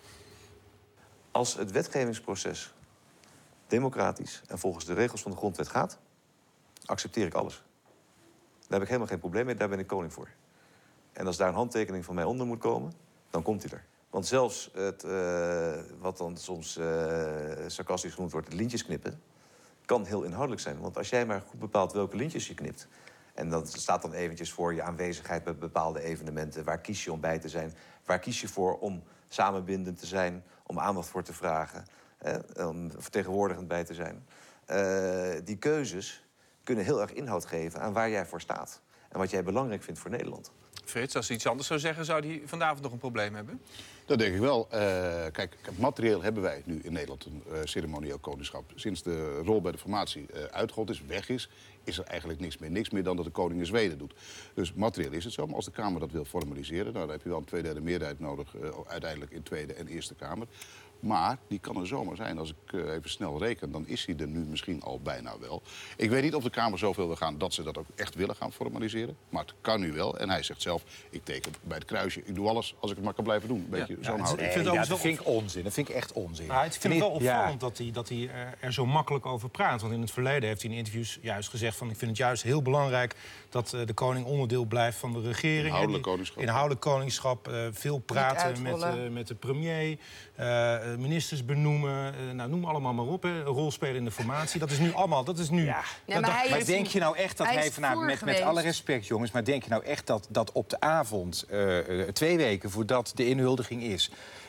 Als het wetgevingsproces democratisch en volgens de regels van de grondwet gaat... accepteer ik alles. Daar heb ik helemaal geen probleem mee, daar ben ik koning voor. En als daar een handtekening van mij onder moet komen, dan komt hij er. Want zelfs wat dan soms sarcastisch genoemd wordt, het lintjes knippen... kan heel inhoudelijk zijn. Want als jij maar goed bepaalt welke lintjes je knipt... en dat staat dan eventjes voor je aanwezigheid bij bepaalde evenementen... waar kies je om bij te zijn? Waar kies je voor om samenbindend te zijn? Om aandacht voor te vragen? Om vertegenwoordigend bij te zijn? Die keuzes kunnen heel erg inhoud geven aan waar jij voor staat. En wat jij belangrijk vindt voor Nederland. Frits, als hij iets anders zou zeggen, zou hij vanavond nog een probleem hebben? Dat denk ik wel. Kijk, materieel hebben wij nu in Nederland een ceremonieel koningschap. Sinds de rol bij de formatie uitgehold is, weg is er eigenlijk niks meer. Niks meer dan dat de koning in Zweden doet. Dus materieel is het zo. Maar als de Kamer dat wil formaliseren, dan heb je wel een 2/3 meerderheid nodig... uiteindelijk in Tweede en Eerste Kamer. Maar die kan er zomaar zijn. Als ik even snel reken, dan is hij er nu misschien al bijna wel. Ik weet niet of de Kamer zoveel wil gaan dat ze dat ook echt willen gaan formaliseren. Maar het kan nu wel. En hij zegt zelf, ik teken bij het kruisje. Ik doe alles als ik het maar kan blijven doen. Een beetje zo'n houding. Dat vind ik onzin. Dat vind ik echt onzin. Nou, ik vind het wel opvallend dat hij er zo makkelijk over praat. Want in het verleden heeft hij in interviews juist gezegd... van ik vind het juist heel belangrijk dat de koning onderdeel blijft van de regering. Inhoudelijk koningschap. Inhoudelijk koningschap. Veel praten met de premier. Ministers benoemen, noem allemaal maar op. Een rol spelen in de formatie. Dat is nu allemaal. Maar denk je nou echt dat hij vanavond, met alle respect jongens... maar denk je nou echt dat op de avond, 2 weken voordat de inhuldiging is...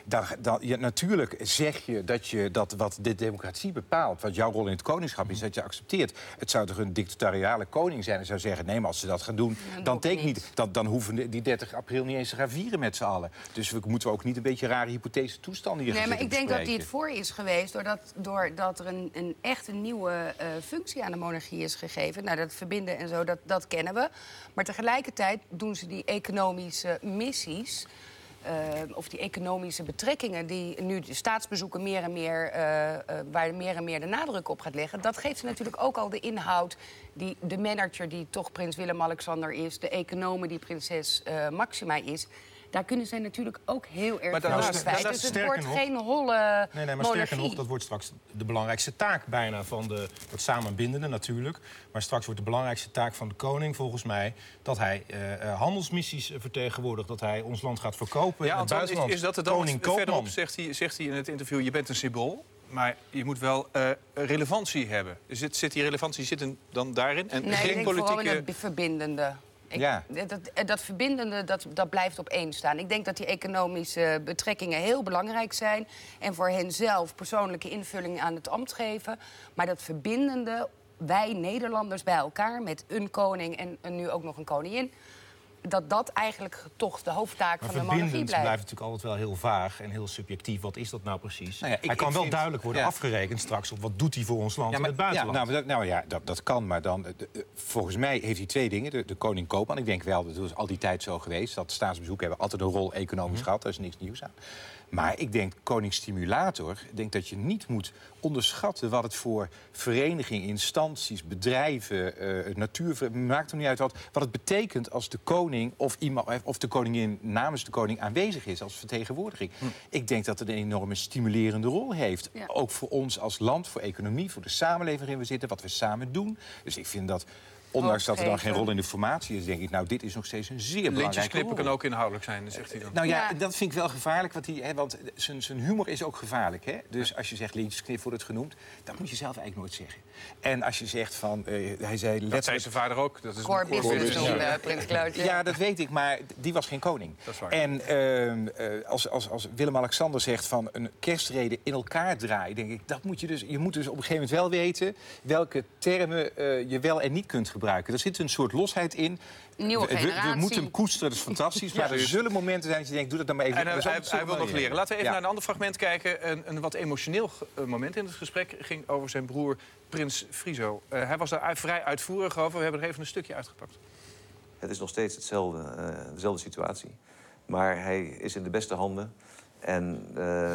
natuurlijk zeg je dat wat de democratie bepaalt, wat jouw rol in het koningschap is, dat je accepteert. Het zou toch een dictatoriale koning zijn en zou zeggen, nee, maar als ze dat gaan doen, dan hoeven die 30 april niet eens te gaan vieren met z'n allen. Dus we moeten ook niet een beetje rare hypothese toestanden hier gaan maar ik denk dat hij het voor is geweest doordat er een echt een nieuwe functie aan de monarchie is gegeven. Nou, dat verbinden en zo, dat kennen we. Maar tegelijkertijd doen ze die economische missies, of die economische betrekkingen die nu de staatsbezoeken waar meer en meer de nadruk op gaat leggen. Dat geeft ze natuurlijk ook al de inhoud, de manager die toch prins Willem-Alexander is, de economen die prinses Maxima is. Daar kunnen zij natuurlijk ook heel erg veel aan kwijt. Dus het wordt geen holle maar sterker nog, dat wordt straks de belangrijkste taak bijna van dat samenbindende natuurlijk. Maar straks wordt de belangrijkste taak van de koning volgens mij dat hij handelsmissies vertegenwoordigt, dat hij ons land gaat verkopen in het buitenland. Is dat het dan? Verderop zegt hij in het interview, je bent een symbool. Maar je moet wel relevantie hebben. Zit die relevantie dan daarin? En nee, geen ik denk politieke... vooral in het verbindende. Dat verbindende, dat blijft op één staan. Ik denk dat die economische betrekkingen heel belangrijk zijn. En voor hen zelf persoonlijke invulling aan het ambt geven. Maar dat verbindende, wij Nederlanders bij elkaar met een koning en nu ook nog een koningin, dat eigenlijk toch de hoofdtaak van de monarchie blijft. Maar blijft natuurlijk altijd wel heel vaag en heel subjectief. Wat is dat nou precies? Hij kan wel duidelijk worden afgerekend straks op wat doet hij voor ons land in het buitenland. Dat kan, maar dan volgens mij heeft hij twee dingen. De koning Koopman, ik denk wel, dat is al die tijd zo geweest. Dat staatsbezoeken hebben altijd een rol economisch gehad. Daar is niks nieuws aan. Maar ik denk, koningsstimulator, ik denk dat je niet moet onderschatten wat het voor verenigingen, instanties, bedrijven, natuur, maakt er niet uit wat het betekent als de koning of de koningin namens de koning aanwezig is als vertegenwoordiging. Ik denk dat het een enorme stimulerende rol heeft. Ja. Ook voor ons als land, voor economie, voor de samenleving waarin we zitten, wat we samen doen. Dus ik vind dat, ondanks dat er dan geen rol in de formatie is, denk ik, nou, dit is nog steeds een zeer belangrijke rol. Knippen kan ook inhoudelijk zijn, zegt hij dan. Nou ja, dat vind ik wel gevaarlijk, want zijn humor is ook gevaarlijk. Hè? Dus als je zegt lintjesknip wordt het genoemd, dat moet je zelf eigenlijk nooit zeggen. En als je zegt van, hij zei... Dat zei zijn vader ook. Dat is Prins Claude. Ja, dat weet ik, maar die was geen koning. Dat is waar. En als Willem-Alexander zegt van een kerstrede in elkaar draaien, denk ik, je moet dus op een gegeven moment wel weten welke termen je wel en niet kunt gebruiken. Er zit een soort losheid in. We moeten hem koesteren, dat is fantastisch. Maar er zullen momenten zijn dat je denkt, doe dat dan maar even. En hij wil nog leren. Laten we even naar een ander fragment kijken. Een wat emotioneel moment in het gesprek ging over zijn broer Prins Friso. Hij was daar vrij uitvoerig over. We hebben er even een stukje uitgepakt. Het is nog steeds dezelfde situatie. Maar hij is in de beste handen. En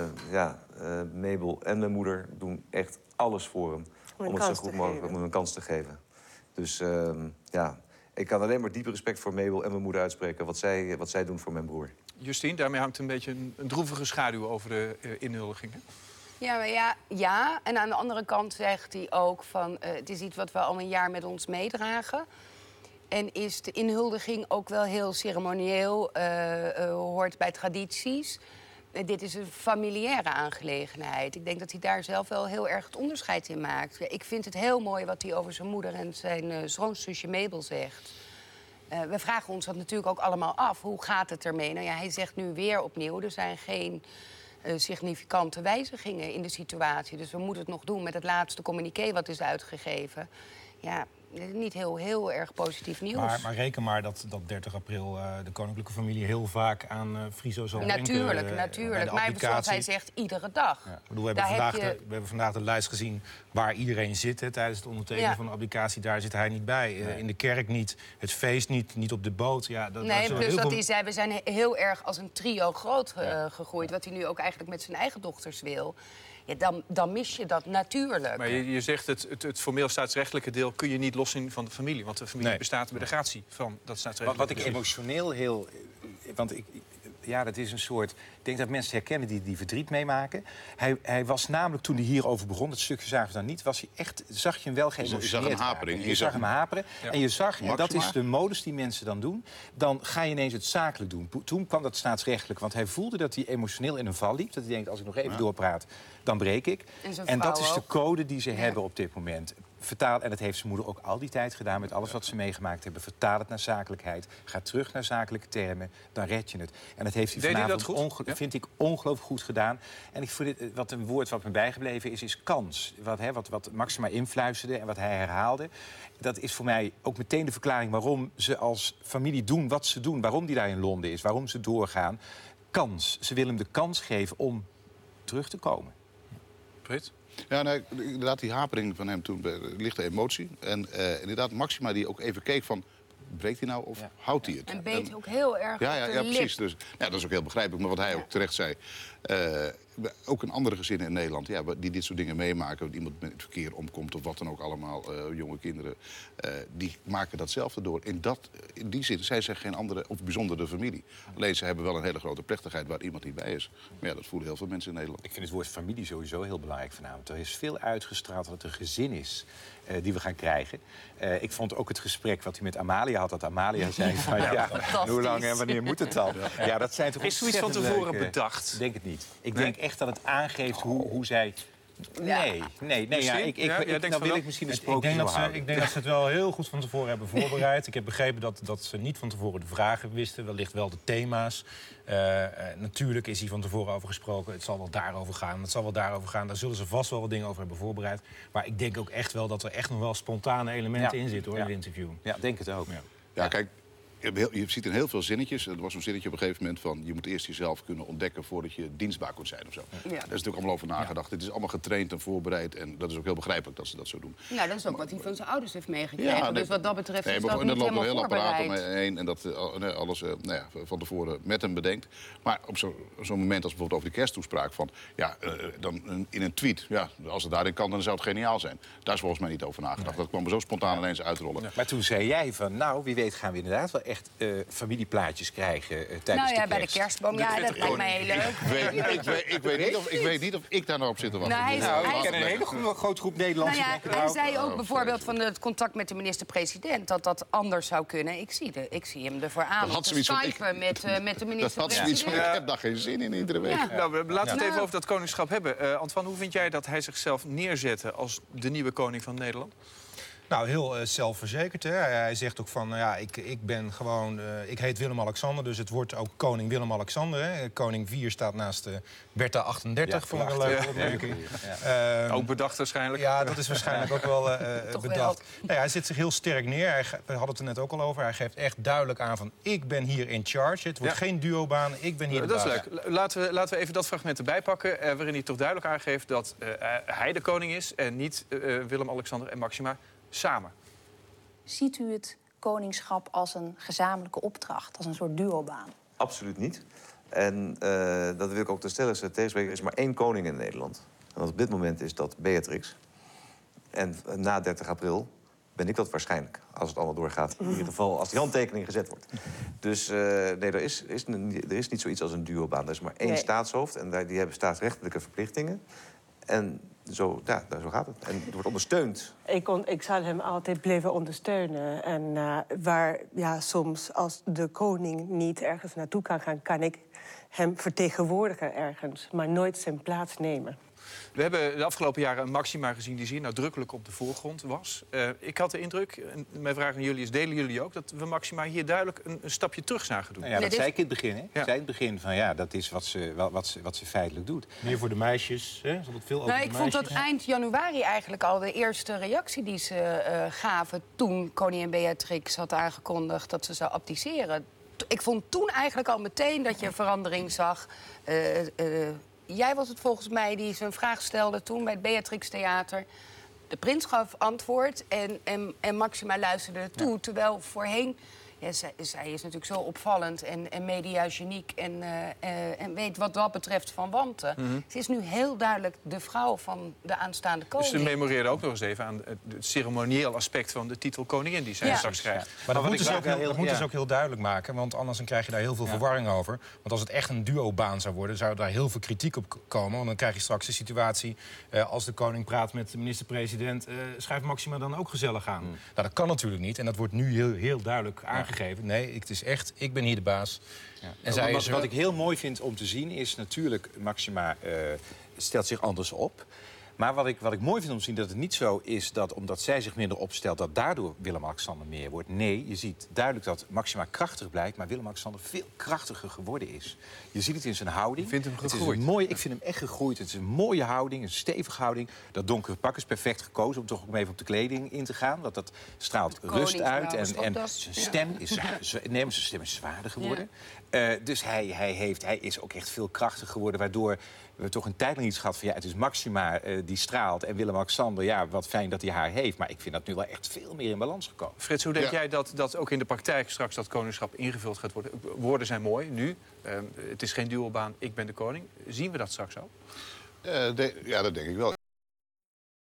Mabel en mijn moeder doen echt alles voor hem. Om het zo goed mogelijk een kans te geven. Dus ik kan alleen maar diepe respect voor Mabel en mijn moeder uitspreken wat zij doen voor mijn broer. Justine, daarmee hangt een beetje een droevige schaduw over de inhuldiging. Ja, en aan de andere kant zegt hij ook van het is iets wat we al een jaar met ons meedragen. En is de inhuldiging ook wel heel ceremonieel, hoort bij tradities. Dit is een familiaire aangelegenheid. Ik denk dat hij daar zelf wel heel erg het onderscheid in maakt. Ik vind het heel mooi wat hij over zijn moeder en zijn schoonzusje Mabel zegt. We vragen ons dat natuurlijk ook allemaal af. Hoe gaat het ermee? Nou ja, hij zegt nu weer opnieuw, er zijn geen significante wijzigingen in de situatie. Dus we moeten het nog doen met het laatste communiqué wat is uitgegeven. Ja, niet heel erg positief nieuws. Maar reken maar dat 30 april de koninklijke familie heel vaak aan Friso zal denken. Natuurlijk. Maar zoals hij zegt, iedere dag. Ja. We hebben vandaag de lijst gezien waar iedereen zit tijdens het ondertekenen van de abdicatie. Daar zit hij niet bij. In de kerk niet, het feest niet op de boot. Ja, hij zei, we zijn heel erg als een trio groot gegroeid. Wat hij nu ook eigenlijk met zijn eigen dochters wil. Ja, dan mis je dat natuurlijk. Maar je zegt het formeel staatsrechtelijke deel kun je niet loszien van de familie. Want de familie bestaat bij de gratie van dat staatsrechtelijke deel. Wat ik emotioneel heel... Want dat is een soort... Ik denk dat mensen herkennen die verdriet meemaken. Hij was namelijk, toen hij hierover begon, het stukje zagen we dan niet, zag je hem wel geëmotioneerd. Je zag hem haperen. Je zag hem haperen. Ja. En je zag, en dat is de modus die mensen dan doen, dan ga je ineens het zakelijk doen. Toen kwam dat staatsrechtelijk, want hij voelde dat hij emotioneel in een val liep. Dat hij denkt, als ik nog even doorpraat, dan breek ik. En dat is de code die ze hebben op dit moment. vertaal, en dat heeft zijn moeder ook al die tijd gedaan met alles wat ze meegemaakt hebben. Vertaal het naar zakelijkheid. Ga terug naar zakelijke termen. Dan red je het. En dat heeft hij vanavond, vind ik, ongelooflijk goed gedaan. En ik vind dit, wat een woord wat me bijgebleven is kans. Wat Maxima influisterde en wat hij herhaalde. Dat is voor mij ook meteen de verklaring waarom ze als familie doen wat ze doen. Waarom die daar in Londen is. Waarom ze doorgaan. Kans. Ze willen hem de kans geven om terug te komen. Frits? Ja, nee, inderdaad, die hapering van hem toen, lichte emotie. En inderdaad, Maxima die ook even keek van, breekt hij nou of houdt hij het? En beet ook heel erg ja, precies. Dus, dat is ook heel begrijpelijk. Maar wat hij ook terecht zei, ook in andere gezinnen in Nederland, die dit soort dingen meemaken, dat iemand met het verkeer omkomt of wat dan ook allemaal, jonge kinderen, die maken datzelfde door. In die zin, zij zijn geen andere of bijzondere familie. Alleen ze hebben wel een hele grote plechtigheid waar iemand niet bij is. Maar ja, dat voelen heel veel mensen in Nederland. Ik vind het woord familie sowieso heel belangrijk vanavond. Er is veel uitgestraald dat het een gezin is die we gaan krijgen. Ik vond ook het gesprek wat hij met Amalia had, dat Amalia zei van hoe lang en wanneer moet het dan? Ja, dat zijn toch is zoiets van tevoren bedacht? Ik denk het niet. Ik denk echt dat het aangeeft hoe zij... Nee. Wil ik misschien een sprookje ik denk dat ze het wel heel goed van tevoren hebben voorbereid. Ik heb begrepen dat ze niet van tevoren de vragen wisten. Wellicht wel de thema's. Natuurlijk is hier van tevoren over gesproken. Het zal wel daarover gaan. Het zal wel daarover gaan. Daar zullen ze vast wel wat dingen over hebben voorbereid. Maar ik denk ook echt wel dat er echt nog wel spontane elementen in zitten, hoor, in het interview. Ja, denk het ook. Ja, kijk. Je ziet in heel veel zinnetjes. Er was een zinnetje op een gegeven moment van, je moet eerst jezelf kunnen ontdekken voordat je dienstbaar kunt zijn of zo. Ja. Daar is natuurlijk allemaal over nagedacht. Het is allemaal getraind en voorbereid. En dat is ook heel begrijpelijk dat ze dat zo doen. Nou, dat is ook wat hij van zijn ouders heeft meegekregen. Dus wat dat betreft is dat niet helemaal voorbereid. Er loopt een heel apparaat omheen en dat alles van tevoren met hem bedenkt. Maar op zo'n moment als bijvoorbeeld over de kersttoespraak van, dan in een tweet, als het daarin kan, dan zou het geniaal zijn. Daar is volgens mij niet over nagedacht. Dat kwam er zo spontaan ineens uitrollen. Maar toen zei jij van, nou, wie weet gaan we inderdaad wel echt familieplaatjes krijgen tijdens de kerst. Bij de kerstboom. Ja, dat lijkt mij heel leuk. Ik weet niet of ik daar nou op zit te wachten. Ik ken een hele grote groep Nederlandse hij zei ook bijvoorbeeld van het contact met de minister-president dat anders zou kunnen. Ik zie hem ervoor aan te skypen met de minister-president. Dat had zoiets van, ik heb daar geen zin in iedere week. Ja. Nou, laten we het even over dat koningschap hebben. Antoine, hoe vind jij dat hij zichzelf neerzette als de nieuwe koning van Nederland? Nou, heel zelfverzekerd. Hè. Hij zegt ook van, ik ben gewoon... ik heet Willem-Alexander, dus het wordt ook koning Willem-Alexander. Hè. Koning 4 staat naast Bertha 38, vond ik een leuke opmerking. Ook bedacht waarschijnlijk. Ja, dat is waarschijnlijk ook wel bedacht. Nou, hij zit zich heel sterk neer. We hadden het er net ook al over. Hij geeft echt duidelijk aan van, ik ben hier in charge. Het wordt geen duobaan, ik ben hier de baas. Dat is leuk. Laten we even dat fragment erbij pakken, waarin hij toch duidelijk aangeeft dat hij de koning is en niet Willem-Alexander en Maxima samen. Ziet u het koningschap als een gezamenlijke opdracht, als een soort duobaan? Absoluut niet. En dat wil ik ook ten stelligste tegenspreken. Er is maar 1 koning in Nederland. En op dit moment is dat Beatrix. En na 30 april ben ik dat waarschijnlijk, als het allemaal doorgaat. In ieder geval als die handtekening gezet wordt. Dus er is niet zoiets als een duobaan. Er is maar 1 staatshoofd en die hebben staatsrechtelijke verplichtingen. En zo gaat het. En het wordt ondersteund. Ik zal hem altijd blijven ondersteunen. En waar soms als de koning niet ergens naartoe kan gaan, kan ik hem vertegenwoordigen ergens, maar nooit zijn plaats nemen. We hebben de afgelopen jaren een Maxima gezien die zeer nadrukkelijk op de voorgrond was. Ik had de indruk, en mijn vraag aan jullie is, delen jullie ook, dat we Maxima hier duidelijk een stapje terug zagen doen? Nou dat zei ik in het begin. Hè? Zei in het begin van dat is wat ze feitelijk doet. Meer voor de meisjes, hè? Zal het veel over de meisjes? Ik vond dat eind januari eigenlijk al de eerste reactie die ze gaven toen koningin Beatrix had aangekondigd dat ze zou abdiceren. Ik vond toen eigenlijk al meteen dat je een verandering zag. Jij was het volgens mij die zijn vraag stelde toen bij het Beatrix Theater. De prins gaf antwoord en Maxima luisterde toe. Terwijl voorheen, zij is natuurlijk zo opvallend en mediageniek en weet wat dat betreft van wanten. Ze is nu heel duidelijk de vrouw van de aanstaande koning. Dus ze memoreerde ook nog eens even aan het ceremonieel aspect van de titel koningin die zij straks krijgt. Maar dat moeten ze ook heel duidelijk maken, want anders dan krijg je daar heel veel verwarring over. Want als het echt een duobaan zou worden, zou daar heel veel kritiek op komen. Want dan krijg je straks de situatie, als de koning praat met de minister-president, schrijft Maxima dan ook gezellig aan. Nou, dat kan natuurlijk niet en dat wordt nu heel duidelijk aangegeven. Nee, het is echt, ik ben hier de baas. Ja. En wat ik heel mooi vind om te zien is natuurlijk, Maxima stelt zich anders op. Maar wat ik mooi vind om te zien, dat het niet zo is dat omdat zij zich minder opstelt, dat daardoor Willem-Alexander meer wordt. Nee, je ziet duidelijk dat Máxima krachtig blijkt, maar Willem-Alexander veel krachtiger geworden is. Je ziet het in zijn houding. Je vindt hem gegroeid? Het is een mooie, ik vind hem echt gegroeid. Het is een mooie houding, een stevige houding. Dat donkere pak is perfect gekozen om toch ook even op de kleding in te gaan. Want dat straalt rust uit. En zijn stem is zwaarder geworden. Ja. Dus hij is ook echt veel krachtiger geworden, waardoor we toch een tijd lang iets gehad van het is Máxima die straalt en Willem-Alexander, wat fijn dat hij haar heeft. Maar ik vind dat nu wel echt veel meer in balans gekomen. Frits, hoe denk jij dat ook in de praktijk straks dat koningschap ingevuld gaat worden? Woorden zijn mooi, nu. Het is geen duelbaan, ik ben de koning. Zien we dat straks ook? Ja, dat denk ik wel.